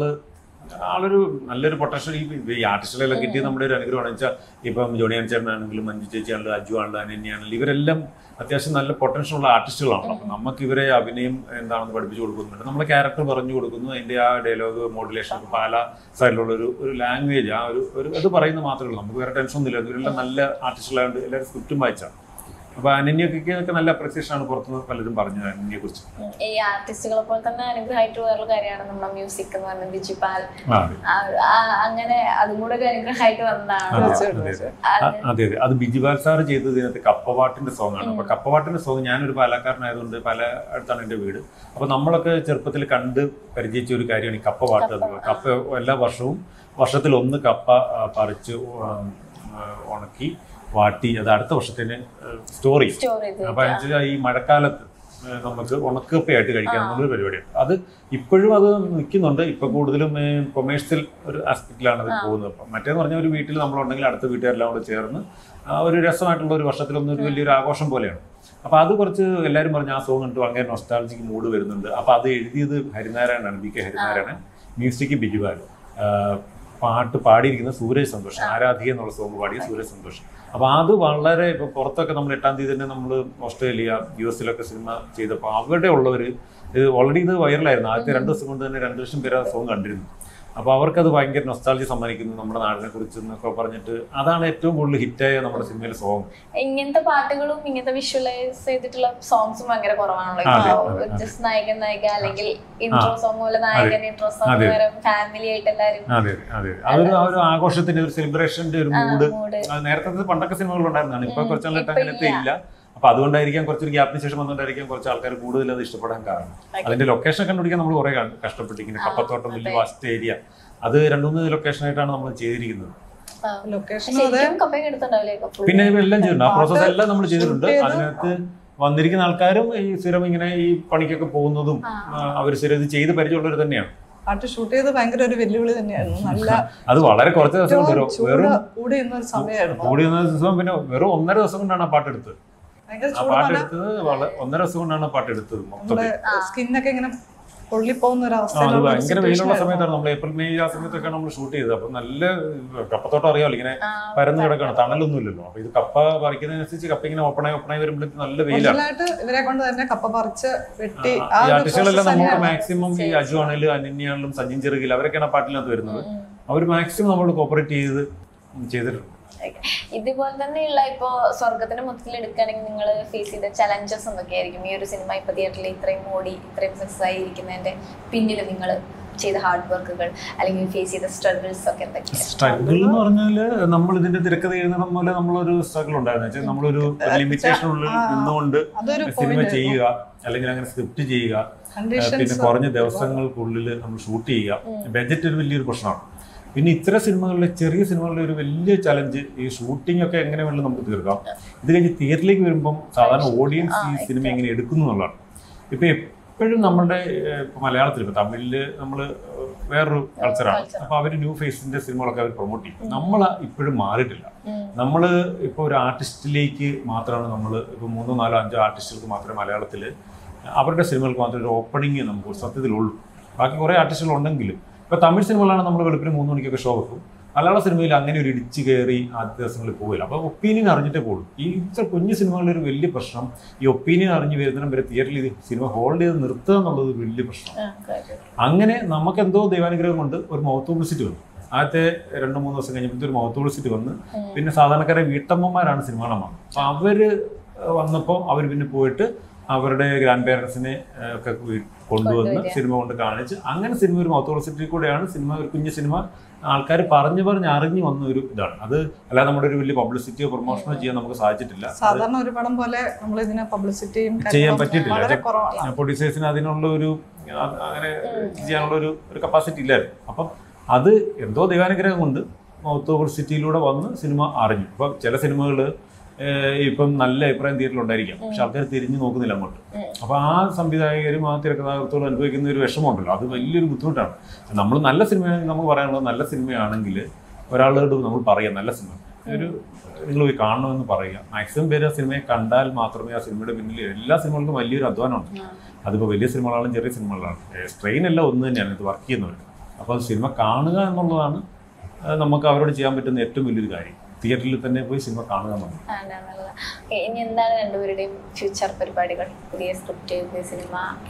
ആളൊരു നല്ലൊരു പൊട്ടൻഷ്യൽ. ഈ ആർട്ടിസ്റ്റുകളെല്ലാം കിട്ടിയത് നമ്മുടെ ഒരു അനുഗ്രഹമാണ്. വെച്ചാൽ ഇപ്പം ജോണി ചേട്ടനാണെങ്കിലും മഞ്ജു ചേച്ചിയാണെങ്കിലും അജു ആണെങ്കിലും അനന്യാണെങ്കിലും ഇവരെല്ലാം അത്യാവശ്യം നല്ല പൊട്ടൻഷ്യൽ ഉള്ള ആർട്ടിസ്റ്റുകളാണ്. അപ്പം നമുക്ക് ഇവരെ അഭിനയം എന്താണെന്ന് പഠിപ്പിച്ചു കൊടുക്കുന്നുണ്ട്. നമ്മളെ ക്യാരക്ടർ പറഞ്ഞു കൊടുക്കുന്നു. അതിൻ്റെ ആ ഡയലോഗ് മോഡുലേഷൻ പല സൈഡിലുള്ള ഒരു ലാംഗ്വേജ് ആ ഒരു അത് പറയുന്നത് മാത്രമേ ഉള്ളൂ. നമുക്ക് വേറെ ടെൻഷൻ ഒന്നുമില്ല. ഇവരെല്ലാം നല്ല ആർട്ടിസ്റ്റുകളായതുകൊണ്ട് എല്ലാവരും സ്ക്രിപ്റ്റും വായിച്ചാണ്. അപ്പൊ അനന്യൊക്കെ നല്ല അപ്രിസിയേഷൻ ആണ് പുറത്തുനിന്ന് പലരും പറഞ്ഞത് അനന്യയെ കുറിച്ച്. ഈ ആർട്ടിസ്റ്റുകളെ പോലെ തന്നെ അനുഗ്രഹമായിട്ട് വേറൊരു കാര്യമാണ് നമ്മുടെ മ്യൂസിക് എന്ന് പറഞ്ഞത്. ബിജിപാൽ അങ്ങനെ അതും കൂടെ അനുഗ്രഹമായിട്ട് വന്നതാണ്. അതെ അതെ, അത് ബിജിപാൽ സാർ ചെയ്തത് ഇതിനകത്ത് കപ്പവാട്ടിന്റെ സോങ് ആണ്. അപ്പൊ കപ്പവാട്ടിന്റെ സോങ്, ഞാനൊരു പാലക്കാരനായതുകൊണ്ട് പല അടുത്താണ് എൻ്റെ വീട്. അപ്പൊ നമ്മളൊക്കെ ചെറുപ്പത്തിൽ കണ്ട് പരിചയിച്ച ഒരു കാര്യമാണ് ഈ കപ്പവാട്ട് എന്നുള്ളത്. കപ്പ എല്ലാ വർഷത്തിൽ ഒന്ന് കപ്പ പറിച്ച് ഉണക്കി വാട്ടി അത് അടുത്ത വർഷത്തിന് സ്റ്റോർ ചെയ്യും. അപ്പൊ ഈ മഴക്കാലത്ത് നമുക്ക് ഉണക്കപ്പയായിട്ട് കഴിക്കാമെന്നുള്ളൊരു പരിപാടിയാണ്. അത് ഇപ്പോഴും അത് നിൽക്കുന്നുണ്ട്. ഇപ്പൊ കൂടുതലും കൊമേഴ്സ്യൽ ഒരു ആസ്പെക്റ്റിലാണ് അത് പോകുന്നത്. മറ്റേന്ന് പറഞ്ഞാൽ ഒരു വീട്ടിൽ നമ്മളുണ്ടെങ്കിൽ അടുത്ത വീട്ടുകാരെല്ലാം കൂടെ ചേർന്ന് ഒരു രസമായിട്ടുള്ള ഒരു വർഷത്തിലൊന്നും ഒരു വലിയൊരു ആഘോഷം പോലെയാണ്. അപ്പൊ അത് കുറച്ച് എല്ലാവരും പറഞ്ഞ് ആ സോങ് കണ്ടു അങ്ങനെ നൊസ്റ്റാൾജിക്ക് മൂഡ് വരുന്നുണ്ട്. അപ്പൊ അത് എഴുതിയത് ഹരിനാരായണാണ്, BK ഹരിനാരായണൻ. മ്യൂസിക് ബിജുപാൽ, പാട്ട് പാടിയിരിക്കുന്നത് സൂരജ് സന്തോഷ്. ആരാധിക എന്നുള്ള സോങ് പാടിയ സൂരജ് സന്തോഷ്. അപ്പൊ അത് വളരെ ഇപ്പൊ പുറത്തൊക്കെ നമ്മൾ 8-ാം തീയതി തന്നെ നമ്മൾ ഓസ്ട്രേലിയ US സിനിമ ചെയ്തപ്പോൾ അവിടെ ഉള്ളവര് ഓൾറെഡി ഇത് വൈറലായിരുന്നു. ആദ്യത്തെ 2 ദിവസം കൊണ്ട് തന്നെ 2 ലക്ഷം പേര് ആ സോങ് കണ്ടിരുന്നു. അപ്പൊ അവർക്കത് ഭയങ്കര നൊസ്റ്റാൾജി സമ്മാനിക്കുന്നു നമ്മുടെ നാടിനെ കുറിച്ച് എന്നൊക്കെ പറഞ്ഞിട്ട്. അതാണ് ഏറ്റവും കൂടുതൽ ഹിറ്റായ നമ്മുടെ സിനിമയിലെ സോങ്. ഇങ്ങനത്തെ പാട്ടുകളും ഇങ്ങനത്തെ വിഷ്വലൈസ് ചെയ്തിട്ടുള്ള സോങ്സും ഭയങ്കര കുറവാണല്ലോ. ജസ്റ്റ് നായകൻ നായിക അല്ലെങ്കിൽ ഇൻട്രോ സോങ് പോലെ നായകൻ ഇൻട്രോ സോങ് ഫാമിലി ആയിട്ട് എല്ലാവരും. അതെ അതെ, അതൊരു ഒരു ആഘോഷത്തിന്റെ ഒരു സെലിബ്രേഷന്റെ ഒരു മൂഡ് നേരത്തെ പണ്ടൊക്കെ സിനിമകൾ ഉണ്ടായിരുന്നതാണ്. ഇപ്പൊ കുറച്ചാളായിട്ട് അങ്ങനത്തെ ഇല്ല. അപ്പൊ അതുകൊണ്ടായിരിക്കാം കുറച്ചൊരു ഗ്യാപ്പിന് ശേഷം വന്നുകൊണ്ടായിരിക്കാം കുറച്ച് ആൾക്കാർ കൂടുതൽ അത് ഇഷ്ടപ്പെടാൻ കാരണം. അതിന്റെ ലൊക്കേഷൻ കണ്ടുപിടിക്കാൻ നമ്മൾ കുറെ കഷ്ടപ്പെട്ടിരിക്കുന്നത്. കപ്പത്തോട്ടം വലിയ വാസ്റ്റ് ഏരിയ, അത് 2-3 ലൊക്കേഷനായിട്ടാണ് നമ്മൾ ചെയ്തിരിക്കുന്നത്. പിന്നെ എല്ലാം ചെയ്തിട്ടുണ്ട്. ആ പ്രോസസ് എല്ലാം നമ്മൾ ചെയ്തിട്ടുണ്ട്. അതിനകത്ത് വന്നിരിക്കുന്ന ആൾക്കാരും ഈ സ്ഥിരം ഇങ്ങനെ ഈ പണിക്കൊക്കെ പോകുന്നതും അവർ സ്ഥിരം ഇത് ചെയ്ത് പരിചയമുള്ളവർ തന്നെയാണ്. പാട്ട് ഷൂട്ട് ചെയ്ത് ഭയങ്കര ഒരു വെല്ലുവിളി തന്നെയായിരുന്നു. നല്ല അത് വളരെ കുറച്ച് ദിവസം കൊണ്ട് കൂടിയുന്ന ഒരു സമയമായിരുന്നു. കൂടിയുന്ന ദിവസം പിന്നെ വെറും 1.5 ദിവസം കൊണ്ടാണ് ആ പാട്ടെടുത്തത്. ആ പാട്ടെടുത്തത് 1.5 ദിവസം കൊണ്ടാണ് പാട്ടെടുത്തത്. മൊത്തത്തിൽ സ്കിന്നൊക്കെ ഇങ്ങനെ പൊള്ളിപ്പോകുന്ന ഒരു അവസ്ഥ. അത് ഭയങ്കര വെയിലുള്ള സമയത്താണ്. നമ്മൾ ഏപ്രിൽ മെയ് ആ സമയത്തൊക്കെ നമ്മൾ ഷൂട്ട് ചെയ്തത്. അപ്പൊ നല്ല കപ്പത്തോട്ടം അറിയാമല്ലോ, ഇങ്ങനെ പരന്ന് കിടക്കണം, തണലൊന്നും ഇല്ലല്ലോ. അപ്പൊ ഇത് കപ്പ പറിക്കുന്നതിനനുസരിച്ച് കപ്പ ഇങ്ങനെ ഓപ്പണായി വരുമ്പോഴേക്കും നല്ല വെയിലാണ്. ഇവരെ കൊണ്ട് തന്നെ കപ്പ പറിച്ച് വെട്ടി ഈ ആർട്ടിസ്റ്റുകളെല്ലാം നമ്മൾ മാക്സിമം ഈ അജു ആണെങ്കിലും അനന്യാണെങ്കിലും സഞ്ജിൻ ചെറുകിൽ അവരൊക്കെയാണ് പാട്ടിനകത്ത് വരുന്നത്. അവർ മാക്സിമം നമ്മൾ കോപ്പറേറ്റ് ചെയ്തിട്ടുണ്ട്. ഇതുപോലെ തന്നെയുള്ള ഇപ്പൊ സ്വർഗത്തിന്റെ മൊത്തത്തിൽ എടുക്കുകയാണെങ്കിൽ നിങ്ങൾ ഫേസ് ചെയ്ത ചലഞ്ചസ് എന്തൊക്കെയായിരിക്കും? ഈ ഒരു സിനിമ ഇപ്പൊ തിയേറ്ററിൽ ഇത്രയും ഓടി ഇത്രയും സക്സസ് ആയിരിക്കുന്നതിന്റെ പിന്നിൽ നിങ്ങൾ ചെയ്ത ഹാർഡ് വർക്കുകൾ അല്ലെങ്കിൽ ഫേസ് ചെയ്ത സ്ട്രഗിൾസ് ഒക്കെ എന്തൊക്കെയാണ്? സ്ട്രഗിൾ എന്ന് പറഞ്ഞാല് നമ്മൾ ഇതിന്റെ തിരക്കഥ എഴുതുന്ന പോലെ നമ്മളൊരു സ്ട്രഗിൾ ഉണ്ടായിരുന്നു. നമ്മളൊരു ലിമിറ്റേഷനുള്ളിൽ നിന്നുകൊണ്ട് സിനിമ ചെയ്യുക, അല്ലെങ്കിൽ അങ്ങനെ സ്ക്രിപ്റ്റ് ചെയ്യുക, പിന്നെ കുറഞ്ഞ ദിവസങ്ങൾക്കുള്ളിൽ നമ്മൾ ഷൂട്ട് ചെയ്യുക. ബഡ്ജറ്റ് ഒരു വലിയൊരു പ്രശ്നമാണ്. പിന്നെ ഇത്തരം സിനിമകളിലെ ചെറിയ സിനിമകളിലെ ഒരു വലിയ ചലഞ്ച് ഈ ഷൂട്ടിംഗ് ഒക്കെ എങ്ങനെ വേണമെങ്കിലും നമുക്ക് തീർക്കാം. ഇത് കഴിഞ്ഞ് തിയേറ്ററിലേക്ക് വരുമ്പം സാധാരണ ഓഡിയൻസ് ഈ സിനിമ എങ്ങനെ എടുക്കുന്നു എന്നുള്ളതാണ്. ഇപ്പം എപ്പോഴും നമ്മുടെ മലയാളത്തിൽ, ഇപ്പം തമിഴിൽ നമ്മൾ വേറൊരു കൾച്ചറാണ്. അപ്പോൾ അവർ ന്യൂ ഫേസിന്റെ സിനിമകളൊക്കെ അവർ പ്രൊമോട്ട് ചെയ്യും. നമ്മൾ ഇപ്പോഴും മാറിയിട്ടില്ല. നമ്മൾ ഇപ്പോൾ ഒരു ആർട്ടിസ്റ്റിലേക്ക് മാത്രമാണ് നമ്മൾ ഇപ്പോൾ 3, 4, 5 ആർട്ടിസ്റ്റുകൾക്ക് മാത്രമേ മലയാളത്തിൽ അവരുടെ സിനിമകൾക്ക് മാത്രമേ ഒരു ഓപ്പണിങ് നമുക്ക് സത്യത്തിലുള്ളൂ. ബാക്കി കുറേ ആർട്ടിസ്റ്റുകൾ ഉണ്ടെങ്കിലും ഇപ്പോൾ തമിഴ് സിനിമകളാണ് നമ്മൾ വെളുപ്പിന് 3 മണിക്കൊക്കെ ഷോ വെക്കും. മലയാള സിനിമയിൽ അങ്ങനെ ഒരു ഇടിച്ചു കയറി ആദ്യ ദിവസങ്ങളിൽ പോകില്ല. അപ്പോൾ ഒപ്പീനിയൻ അറിഞ്ഞിട്ടേ പോകുള്ളൂ. ഈ കുഞ്ഞു സിനിമകളുടെ ഒരു വലിയ പ്രശ്നം ഈ ഒപ്പീനിയൻ അറിഞ്ഞ് വരുന്നതിനും വരെ തിയേറ്ററിൽ ഇത് സിനിമ ഹോൾഡ് ചെയ്ത് നിർത്തുക എന്നുള്ളത് ഒരു വലിയ പ്രശ്നമാണ്. അങ്ങനെ നമുക്കെന്തോ ദൈവാനുഗ്രഹം കൊണ്ട് ഒരു മൗത്ത് പബ്ലിസിറ്റി വന്നു. ആദ്യത്തെ 2-3 ദിവസം കഴിഞ്ഞപ്പോൾ ഒരു മൗത്ത് പബ്ലിസിറ്റി വന്ന് പിന്നെ സാധാരണക്കാരെ വീട്ടമ്മമാരാണ് സിനിമ കാണാൻ. അപ്പോൾ അവർ വന്നപ്പോൾ അവർ പിന്നെ പോയിട്ട് അവരുടെ ഗ്രാൻഡ് പേരൻസിനെ ഒക്കെ കൊണ്ടുവന്ന് സിനിമ കൊണ്ട് കാണിച്ച് അങ്ങനെ സിനിമ ഒരു മൗത്ത് പബ്ലിസിറ്റി കൂടെയാണ് സിനിമ ഒരു കുഞ്ഞു സിനിമ ആൾക്കാർ പറഞ്ഞ് അറിഞ്ഞു വന്ന ഒരു ഇതാണ്. അത് അല്ലാതെ നമ്മുടെ ഒരു വലിയ പബ്ലിസിറ്റിയോ പ്രൊമോഷനോ ചെയ്യാൻ നമുക്ക് സാധിച്ചിട്ടില്ല. സാധാരണ ഒരു പടം പോലെ നമ്മൾ ഇതിനെ പബ്ലിസിറ്റിയും ചെയ്യാൻ പറ്റിയിട്ടില്ല. പ്രൊഡ്യൂസേഴ്സിന് അതിനുള്ള ഒരു അങ്ങനെ ചെയ്യാനുള്ള ഒരു കപ്പാസിറ്റി ഇല്ലായിരുന്നു. അപ്പം അത് എന്തോ ദൈവാനുഗ്രഹം കൊണ്ട് മൗത്ത് പബ്ലിസിറ്റിയിലൂടെ വന്ന് സിനിമ അറിഞ്ഞു. ഇപ്പം ചില സിനിമകൾ ഇപ്പം നല്ല അഭിപ്രായം തിയേറ്ററിലുണ്ടായിരിക്കാം, പക്ഷെ ആൾക്കാർ തിരിഞ്ഞു നോക്കുന്നില്ല അങ്ങോട്ട്. അപ്പോൾ ആ സംവിധായകരും ആ തിരക്കഥാകൃത്തുകളും അനുഭവിക്കുന്ന ഒരു വിഷമമുണ്ടല്ലോ, അത് വലിയൊരു ബുദ്ധിമുട്ടാണ്. നമ്മൾ നല്ല സിനിമയാണെങ്കിൽ നമുക്ക് പറയാനുള്ളത് നല്ല സിനിമയാണെങ്കിൽ ഒരാളോട് നമ്മൾ പറയാം നല്ല സിനിമ ഒരു നിങ്ങൾ പോയി കാണണമെന്ന് പറയുക. മാക്സിമം പേര് ആ സിനിമയെ കണ്ടാൽ മാത്രമേ ആ സിനിമയുടെ പിന്നിൽ എല്ലാ സിനിമകൾക്കും വലിയൊരു അധ്വാനമുണ്ട്. അതിപ്പോൾ വലിയ സിനിമകളാണ് ചെറിയ സിനിമകളാണ്, സ്ട്രെയിൻ എല്ലാം ഒന്ന് തന്നെയാണ് ഇത് വർക്ക് ചെയ്യുന്നവർ. അപ്പോൾ സിനിമ കാണുക എന്നുള്ളതാണ് നമുക്ക് അവരോട് ചെയ്യാൻ പറ്റുന്ന ഏറ്റവും വലിയൊരു കാര്യം. തിയേറ്ററിൽ തന്നെ പോയി സിനിമ കാണുക എന്നുള്ളത്. ഇനി എന്താണ് രണ്ടുപേരുടെയും ഫ്യൂച്ചർ പരിപാടികൾ? പുതിയ സ്ക്രിപ്റ്റ്, പുതിയ സിനിമ,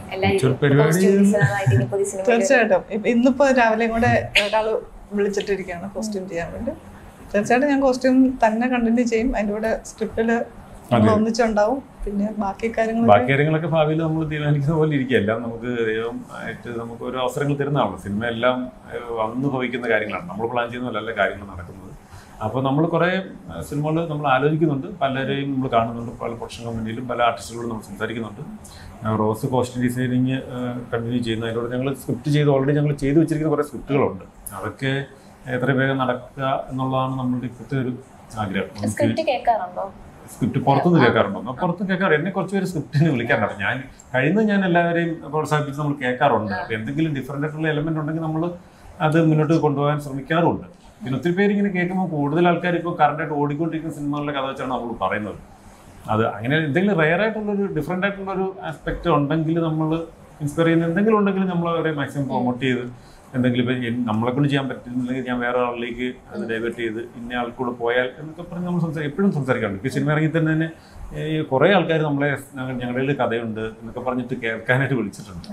തീർച്ചയായിട്ടും. ഇന്നിപ്പോ രാവിലെയും കൂടെ ഒരാൾ വിളിച്ചിട്ടിരിക്കുകയാണ് കോസ്റ്റ്യൂം ചെയ്യാൻ വേണ്ടി. തീർച്ചയായിട്ടും ഞാൻ കോസ്റ്റ്യൂം തന്നെ കണ്ടിന്യൂ ചെയ്യും. അതിൻ്റെ കൂടെ സ്ക്രിപ്റ്റില് ഒന്നിച്ചുണ്ടാവും. പിന്നെ ബാക്കി കാര്യങ്ങളൊക്കെ ഭാവിയിൽ നമ്മൾ തീരുമാനിക്കുന്ന പോലെ ഇരിക്കുക. എല്ലാം നമുക്ക് ദൈവം ആയിട്ട് നമുക്ക് ഓരോ അവസരങ്ങൾ തരുന്നതാണല്ലോ. സിനിമ എല്ലാം വന്നു ഭവിക്കുന്ന കാര്യങ്ങളാണ്, നമ്മൾ പ്ലാൻ ചെയ്യുന്ന പോലെ എല്ലാ കാര്യങ്ങളും നടക്കുന്നത്. അപ്പോൾ നമ്മൾ കുറേ സിനിമകൾ നമ്മൾ ആലോചിക്കുന്നുണ്ട്, പലരെയും നമ്മൾ കാണുന്നുണ്ട്, പല പ്രൊഡക്ഷൻ കമ്പനിയിലും പല ആർട്ടിസ്റ്റുകളോടും നമ്മൾ സംസാരിക്കുന്നുണ്ട്. റോസ് കോസ്റ്റ്യൂം ഡിസൈനിങ് കണ്ടിന്യൂ ചെയ്യുന്നു. അതിലൂടെ ഞങ്ങൾ സ്ക്രിപ്റ്റ് ചെയ്ത് ഓൾറെഡി ഞങ്ങൾ ചെയ്തു വെച്ചിരിക്കുന്ന കുറേ സ്ക്രിപ്റ്റുകളുണ്ട്. അതൊക്കെ എത്ര വേഗം നടക്കുക എന്നുള്ളതാണ് നമ്മളുടെ ഇപ്പോഴത്തെ ഒരു ആഗ്രഹം. സ്ക്രിപ്റ്റ് പുറത്തുനിന്ന് കേൾക്കാറുണ്ടോ? പുറത്ത് കേൾക്കാറുണ്ട്. എന്നെ കുറച്ച് പേര് സ്ക്രിപ്റ്റിന് വിളിക്കാറുണ്ട്. ഞാൻ എല്ലാവരെയും പ്രോത്സാഹിപ്പിച്ച് നമ്മൾ കേൾക്കാറുണ്ട്. അപ്പോൾ എന്തെങ്കിലും ഡിഫറൻ്റ് ആയിട്ടുള്ള എലമെന്റ് ഉണ്ടെങ്കിൽ നമ്മൾ അത് മുന്നോട്ട് കൊണ്ടുപോകാൻ ശ്രമിക്കാറുണ്ട്. പിന്നെ ഒത്തിരി പേര് ഇങ്ങനെ കേൾക്കുമ്പോൾ കൂടുതൽ ആൾക്കാർ ഇപ്പോൾ കറണ്ടായിട്ട് ഓടിക്കൊണ്ടിരിക്കുന്ന സിനിമകളുടെ കഥ വെച്ചാണ് നമ്മൾ പറയുന്നത്. അത് അങ്ങനെ എന്തെങ്കിലും റെയർ ആയിട്ടുള്ളൊരു ഡിഫറെൻ്റ് ആയിട്ടുള്ളൊരു ആസ്പെക്റ്റ് ഉണ്ടെങ്കിൽ നമ്മൾ ഇൻസ്പയർ ചെയ്യുന്ന എന്തെങ്കിലും ഉണ്ടെങ്കിൽ നമ്മൾ അവരെ മാക്സിമം പ്രൊമോട്ട് ചെയ്ത് എന്തെങ്കിലും ഇപ്പം നമ്മളെ കൊണ്ട് ചെയ്യാൻ പറ്റുന്നില്ലെങ്കിൽ ഞാൻ വേറെ ആളിലേക്ക് അത് ഡൈവേർട്ട് ചെയ്ത് ഇന്ന ആൾക്കൂടെ പോയാൽ എന്നൊക്കെ പറഞ്ഞ് നമ്മൾ എപ്പോഴും സംസാരിക്കാറുണ്ട്. ഇപ്പോൾ സിനിമ ഇറങ്ങി തന്നെ കുറേ ആൾക്കാർ നമ്മളെ ഞങ്ങളുടെ കഥയുണ്ട് എന്നൊക്കെ പറഞ്ഞിട്ട് കേൾക്കാനായിട്ട് വിളിച്ചിട്ടുണ്ട്.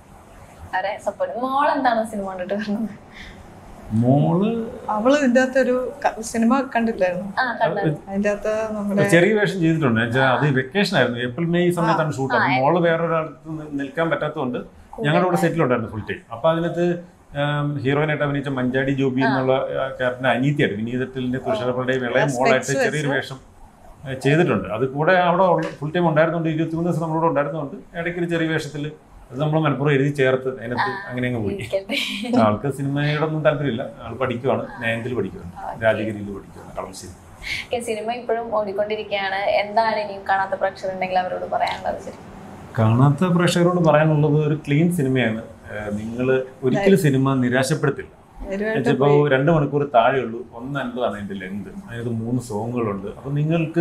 മോള് അവള് ഇതിന്റെ അകത്തൊരു സിനിമ കണ്ടില്ലായിരുന്നു, അതിന്റെ അകത്ത് നമ്മുടെ ചെറിയ വേഷം ചെയ്തിട്ടുണ്ട്. അത് വെക്കേഷൻ ആയിരുന്നു, ഏപ്രിൽ മെയ് സമയത്താണ് ഷൂട്ട്. അപ്പം മോള് വേറൊരാൾക്ക് നിൽക്കാൻ പറ്റാത്തതുകൊണ്ട് ഞങ്ങളുടെ കൂടെ സെറ്റിലുണ്ടായിരുന്നു ഫുൾ ടൈം. അപ്പം അതിനകത്ത് ഹീറോയിനായിട്ട് അഭിനയിച്ച മഞ്ചാടി ജോബി എന്നുള്ള ക്യാരക്ടറിന്റെ അനീതിയായിട്ട് വിനീതത്തിന്റെ തുഷാരങ്ങളുടെയും ഇളയ മോളായിട്ട് ചെറിയൊരു വേഷം ചെയ്തിട്ടുണ്ട്. അത് കൂടെ അവിടെ ഫുൾ ടൈം ഉണ്ടായിരുന്നുണ്ട്. 23 ദിവസം നമ്മളോട് ഉണ്ടായിരുന്നുണ്ട്. ഇടയ്ക്കൊരു ചെറിയ വേഷത്തിൽ അത് നമ്മൾ മലപ്പുറം എഴുതി ചേർത്ത് അതിനകത്ത് അങ്ങനെ അങ്ങ് പോയി. ആൾക്ക് സിനിമയോടൊന്നും താല്പര്യമില്ല. ആൾ പഠിക്കുവാണ്, നയൻത്തിൽ പഠിക്കുവാണ്, രാജഗിരിയിൽ പഠിക്കുവാണ്, കളമശ്ശേരി. സിനിമ ഇപ്പോഴും ഓടിക്കൊണ്ടിരിക്കുകയാണ്. എന്താണ് ഇനിയും കാണാത്ത പ്രേക്ഷകരുണ്ടെങ്കിൽ അവരോട് പറയാനുള്ളത്? കാണാത്ത പ്രേക്ഷകരോട് പറയാനുള്ളത് ഒരു ക്ലീൻ സിനിമയാണ്. നിങ്ങൾ ഒരിക്കലും സിനിമ നിരാശപ്പെടുത്തില്ല. ഇപ്പോൾ 2 മണിക്കൂർ താഴെയുള്ളൂ, 1:50 അതിൻ്റെ ലെങ്ത്. അതിനകത്ത് 3 സോങ്ങുകളുണ്ട്. അപ്പം നിങ്ങൾക്ക്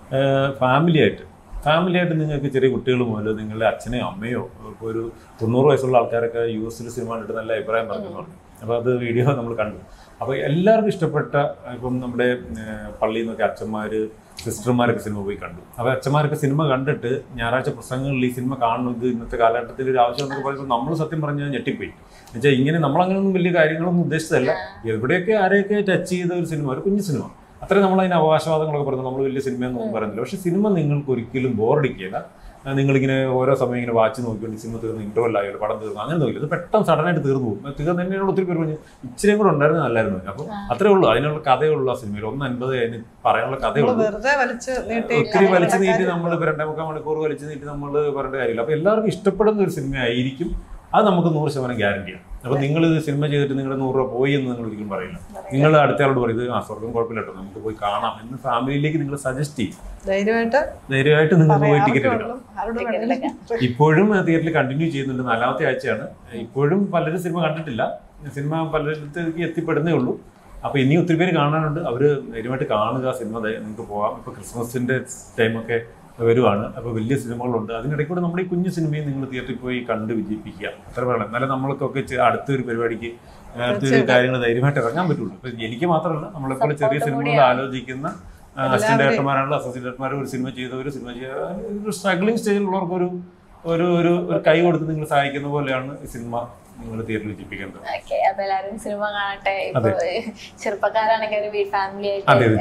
ഫാമിലിയായിട്ട് നിങ്ങൾക്ക് ചെറിയ കുട്ടികൾ മുതൽ നിങ്ങളുടെ അച്ഛനെയോ അമ്മയോ ഇപ്പോൾ ഒരു 90 വയസ്സുള്ള ആൾക്കാരൊക്കെ US സിനിമ കണ്ടിട്ട് നല്ല അഭിപ്രായം പറഞ്ഞു. അപ്പോൾ അത് വീഡിയോ നമ്മൾ കണ്ടു. അപ്പോൾ എല്ലാവർക്കും ഇഷ്ടപ്പെട്ട, ഇപ്പം നമ്മുടെ പള്ളിയിൽ നിന്നൊക്കെ അച്ഛന്മാർ സിസ്റ്റർമാരൊക്കെ സിനിമ പോയി കണ്ടു. അപ്പോൾ അച്ഛന്മാരൊക്കെ സിനിമ കണ്ടിട്ട് ഞായറാഴ്ച പ്രസംഗങ്ങളിൽ ഈ സിനിമ കാണുന്നത് ഇന്നത്തെ കാലഘട്ടത്തിൽ ഒരു ആവശ്യം എന്നൊക്കെ പറയുമ്പോൾ നമ്മൾ സത്യം പറഞ്ഞാൽ ഞെട്ടിപ്പോയി. എന്നുവെച്ചാൽ ഇങ്ങനെ നമ്മളങ്ങനെയൊന്നും വലിയ കാര്യങ്ങളൊന്നും ഉദ്ദേശിച്ചതല്ല. എവിടെയൊക്കെ ആരെയൊക്കെ ടച്ച് ചെയ്ത ഒരു സിനിമ, ഒരു കുഞ്ഞു സിനിമ, അത്രയും നമ്മളതിന് അവകാശവാദങ്ങളൊക്കെ പറഞ്ഞു. നമ്മൾ വലിയ സിനിമയൊന്നും പറയുന്നില്ല. പക്ഷെ സിനിമ നിങ്ങൾക്ക് ഒരിക്കലും ബോറടിക്കില്ല. നിങ്ങളിങ്ങനെ ഓരോ സമയം ഇങ്ങനെ വാച്ച് നോക്കിക്കൊണ്ട് സിനിമ തീർന്ന് ഇന്റർവെൽ ആയാലും പടം തീർന്നു അങ്ങനെ നോക്കില്ല. ഇത് പെട്ടെന്ന് സഡനായിട്ട് തീർന്നു പോകും. തീർന്ന് തന്നെയാണ് ഒത്തിരി പേര് പറഞ്ഞു ഇച്ചിരിയും കൂടെ ഉണ്ടായിരുന്നു നല്ലായിരുന്നു. അപ്പോൾ അത്രേ ഉള്ളൂ, അതിനുള്ള കഥയുള്ള ആ സിനിമയിൽ 1:50 അതിന് പറയാനുള്ള കഥയുള്ളൂ. ഒത്തിരി വലിച്ചു നീട്ടി നമ്മൾ 2.25 മണിക്കൂർ വലിച്ചു നീട്ടി നമ്മൾ പറയേണ്ട കാര്യമില്ല. അപ്പോൾ എല്ലാവർക്കും ഇഷ്ടപ്പെടുന്ന ഒരു സിനിമയായിരിക്കും. അത് നമുക്ക് 100% ഗ്യാരണ്ടിയാണ്. അപ്പോൾ നിങ്ങൾ ഇത് സിനിമ ചെയ്തിട്ട് നിങ്ങളുടെ 100 രൂപ പോയി എന്ന് നിങ്ങൾ ഒരിക്കലും പറയില്ല. നിങ്ങൾ അടുത്തയാളോട് പറയുന്നത് സ്വർഗം കുഴപ്പമില്ല കേട്ടോ, നമുക്ക് പോയി കാണാം എന്ന് ഫാമിലിയിലേക്ക് നിങ്ങൾ സജസ്റ്റ് ചെയ്യും. ധൈര്യമായിട്ട് നിങ്ങൾക്ക് പോയി ടിക്കറ്റ് എടുക്കാം. ഇപ്പോഴും തിയേറ്ററിൽ കണ്ടിന്യൂ ചെയ്യുന്നുണ്ട്. 4ാമത്തെ ആഴ്ചയാണ്. ഇപ്പോഴും പലരും സിനിമ കണ്ടിട്ടില്ല. സിനിമ പലയിടത്തേക്ക് എത്തിപ്പെടുന്നേ ഉള്ളൂ. അപ്പോൾ ഇനി ഒത്തിരി പേര് കാണാനുണ്ട്. അവർ ധൈര്യമായിട്ട് കാണുക, സിനിമ നിങ്ങൾക്ക് പോകാം. ഇപ്പോൾ ക്രിസ്മസിൻ്റെ ടൈമൊക്കെ വരുവാണ്. അപ്പോൾ വലിയ സിനിമകളുണ്ട്. അതിനിടയ്ക്കൂടെ നമ്മുടെ ഈ കുഞ്ഞു സിനിമയും നിങ്ങൾ തിയേറ്ററിൽ പോയി കണ്ട് വിജയിപ്പിക്കുക. അത്ര വേണം. എന്നാലും നമ്മൾക്കൊക്കെ അടുത്തൊരു പരിപാടിക്ക് അടുത്തൊരു കാര്യങ്ങൾ ധൈര്യമായിട്ട് ഇറങ്ങാൻ പറ്റുള്ളൂ. ഇപ്പം എനിക്ക് മാത്രമല്ല, നമ്മളെപ്പോലെ ചെറിയ സിനിമകൾ ആലോചിക്കുന്ന അസിസ്റ്റന്റ് ഡയറക്ടർമാരാണല്ലോ, അസോസിയേറ്റ് ഡയറക്ടർമാർ ഒരു സിനിമ ചെയ്തവർ, ഒരു സ്ട്രഗ്ലിംഗ് സ്റ്റേജിലുള്ളവർക്ക് ഒരു കൈ കൊടുത്ത് നിങ്ങൾ സഹായിക്കുന്ന പോലെയാണ് ഈ സിനിമ നിങ്ങൾ തിയേറ്ററിൽ വിജയിപ്പിക്കേണ്ടത്. അപ്പൊ എല്ലാവരും സിനിമ കാണട്ടെ. ഇപ്പൊ ചെറുപ്പക്കാരാണെങ്കിൽ ഒരു ഫാമിലി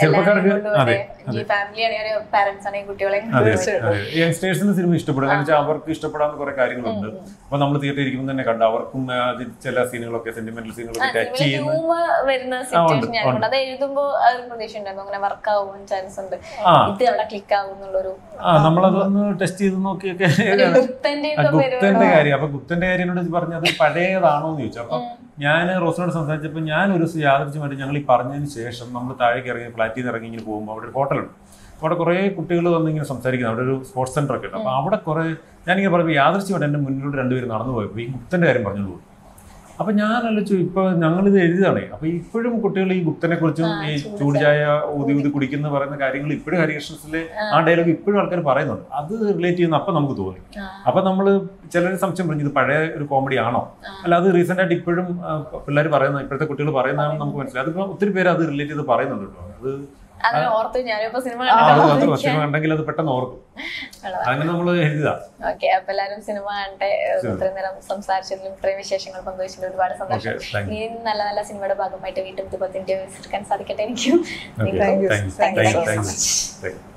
പാരന്റ്സ് ആണെങ്കിൽ കുട്ടികളെ യങ്സ്റ്റേഴ്സിന് സിനിമ ഇഷ്ടപ്പെടും. കാരണം വെച്ചാൽ അവർക്ക് ഇഷ്ടപ്പെടാവുന്ന കുറെ കാര്യങ്ങളുണ്ട്. അപ്പൊ നമ്മൾ തിയേറ്ററിൽ ഇരിക്കുമ്പോൾ തന്നെ കണ്ട് അവർക്കും ചില സീനുകളൊക്കെ സെന്റിമെന്റൽ സീനുകളൊക്കെ ടച്ച് ചെയ്യുന്ന വരുന്ന സിറ്റുവേഷൻ ഞാൻ അത് എഴുതുമ്പോ ഒരു പ്രതീക്ഷ ഉണ്ടായിരുന്നു, അങ്ങനെ വർക്ക് ആവാൻ ചാൻസ് ഉണ്ട്, ഇത് അവിടെ ക്ലിക്ക് ആവും എന്നുള്ളൊരു. നമ്മളതൊന്ന് ടെസ്റ്റ് ചെയ്ത് നോക്കിയൊക്കെ ഗുപ്തന്റെ കാര്യം. അപ്പൊ ഗുപ്തന്റെ കാര്യം എന്നോട് പറഞ്ഞത് പഴയതാണോ എന്ന് ചോദിച്ചു. അപ്പൊ ഞാൻ റോസിനോട് സംസാരിച്ചപ്പോൾ ഞാൻ ഒരു യാദൃച്ഛമായിട്ട് ഞങ്ങൾ ഈ പറഞ്ഞതിന് ശേഷം നമ്മൾ താഴേക്ക് ഇറങ്ങി ഫ്ലാറ്റിൽ നിന്ന് ഇറങ്ങി ഇങ്ങനെ പോകുമ്പോൾ അവിടെ ഒരു ഹോട്ടലുണ്ട്. അവിടെ കുറേ കുട്ടികൾ വന്നിങ്ങനെ സംസാരിക്കുന്നത്. അവിടെ ഒരു സ്പോർട്സ് സെന്റർ ഒക്കെ ഉണ്ട്. അപ്പോൾ അവിടെ കുറേ ഞാനിങ്ങനെ പറയുമ്പോൾ യാദൃച്ഛമായിട്ട് എൻ്റെ മുന്നിലൂടെ രണ്ടുപേരും നടന്നു പോയപ്പോൾ ഈ ഗുപ്തന്റെ കാര്യം പറഞ്ഞോളൂ. അപ്പം ഞാൻ ആലോചിച്ചു, ഇപ്പോൾ ഞങ്ങളിത് എഴുതുകയാണേ. അപ്പോൾ ഇപ്പോഴും കുട്ടികൾ ഈ ഗുപ്തനെ കുറിച്ചും ഈ ചൂടുചായ ഊതി കുടിക്കുന്ന പറയുന്ന കാര്യങ്ങൾ ഇപ്പോഴും ഹരികൃഷ്ണസിലെ ആ ഡയലോഗ് ഇപ്പോഴും ആൾക്കാർ പറയുന്നുണ്ട്. അത് റിലേറ്റ് ചെയ്യുന്ന അപ്പം നമുക്ക് തോന്നി. അപ്പം നമ്മൾ ചിലർ സംശയം പറഞ്ഞു, ഇത് പഴയ ഒരു കോമഡി ആണോ, അല്ല അത് റീസെന്റ് ആയിട്ട് ഇപ്പോഴും പിള്ളേർ പറയുന്ന, ഇപ്പോഴത്തെ കുട്ടികൾ പറയുന്നതാണെന്ന് നമുക്ക് മനസ്സിലായി. അതിപ്പോൾ ഒത്തിരി പേര് അത് റിലേറ്റ് ചെയ്ത് പറയുന്നുണ്ട് കേട്ടോ. അത് സിനിമ കണ്ടെങ്കിൽ അത് പെട്ടെന്ന് ഓർക്കും. അങ്ങനെ നമ്മൾ എഴുതുക. ഓക്കെ, അപ്പൊ എല്ലാവരും സിനിമ കണ്ടേ. ഇത്രയും നേരം സംസാരിച്ചതിലും ഇത്രയും വിശേഷങ്ങൾ പങ്കുവച്ചതിലും ഒരുപാട് സന്തോഷം. ഇനി നല്ല നല്ല സിനിമയുടെ ഭാഗമായിട്ട് വീണ്ടും 10 ഇന്റർവ്യൂസ് എടുക്കാൻ സാധിക്കട്ടെ. എനിക്ക് താങ്ക് യു.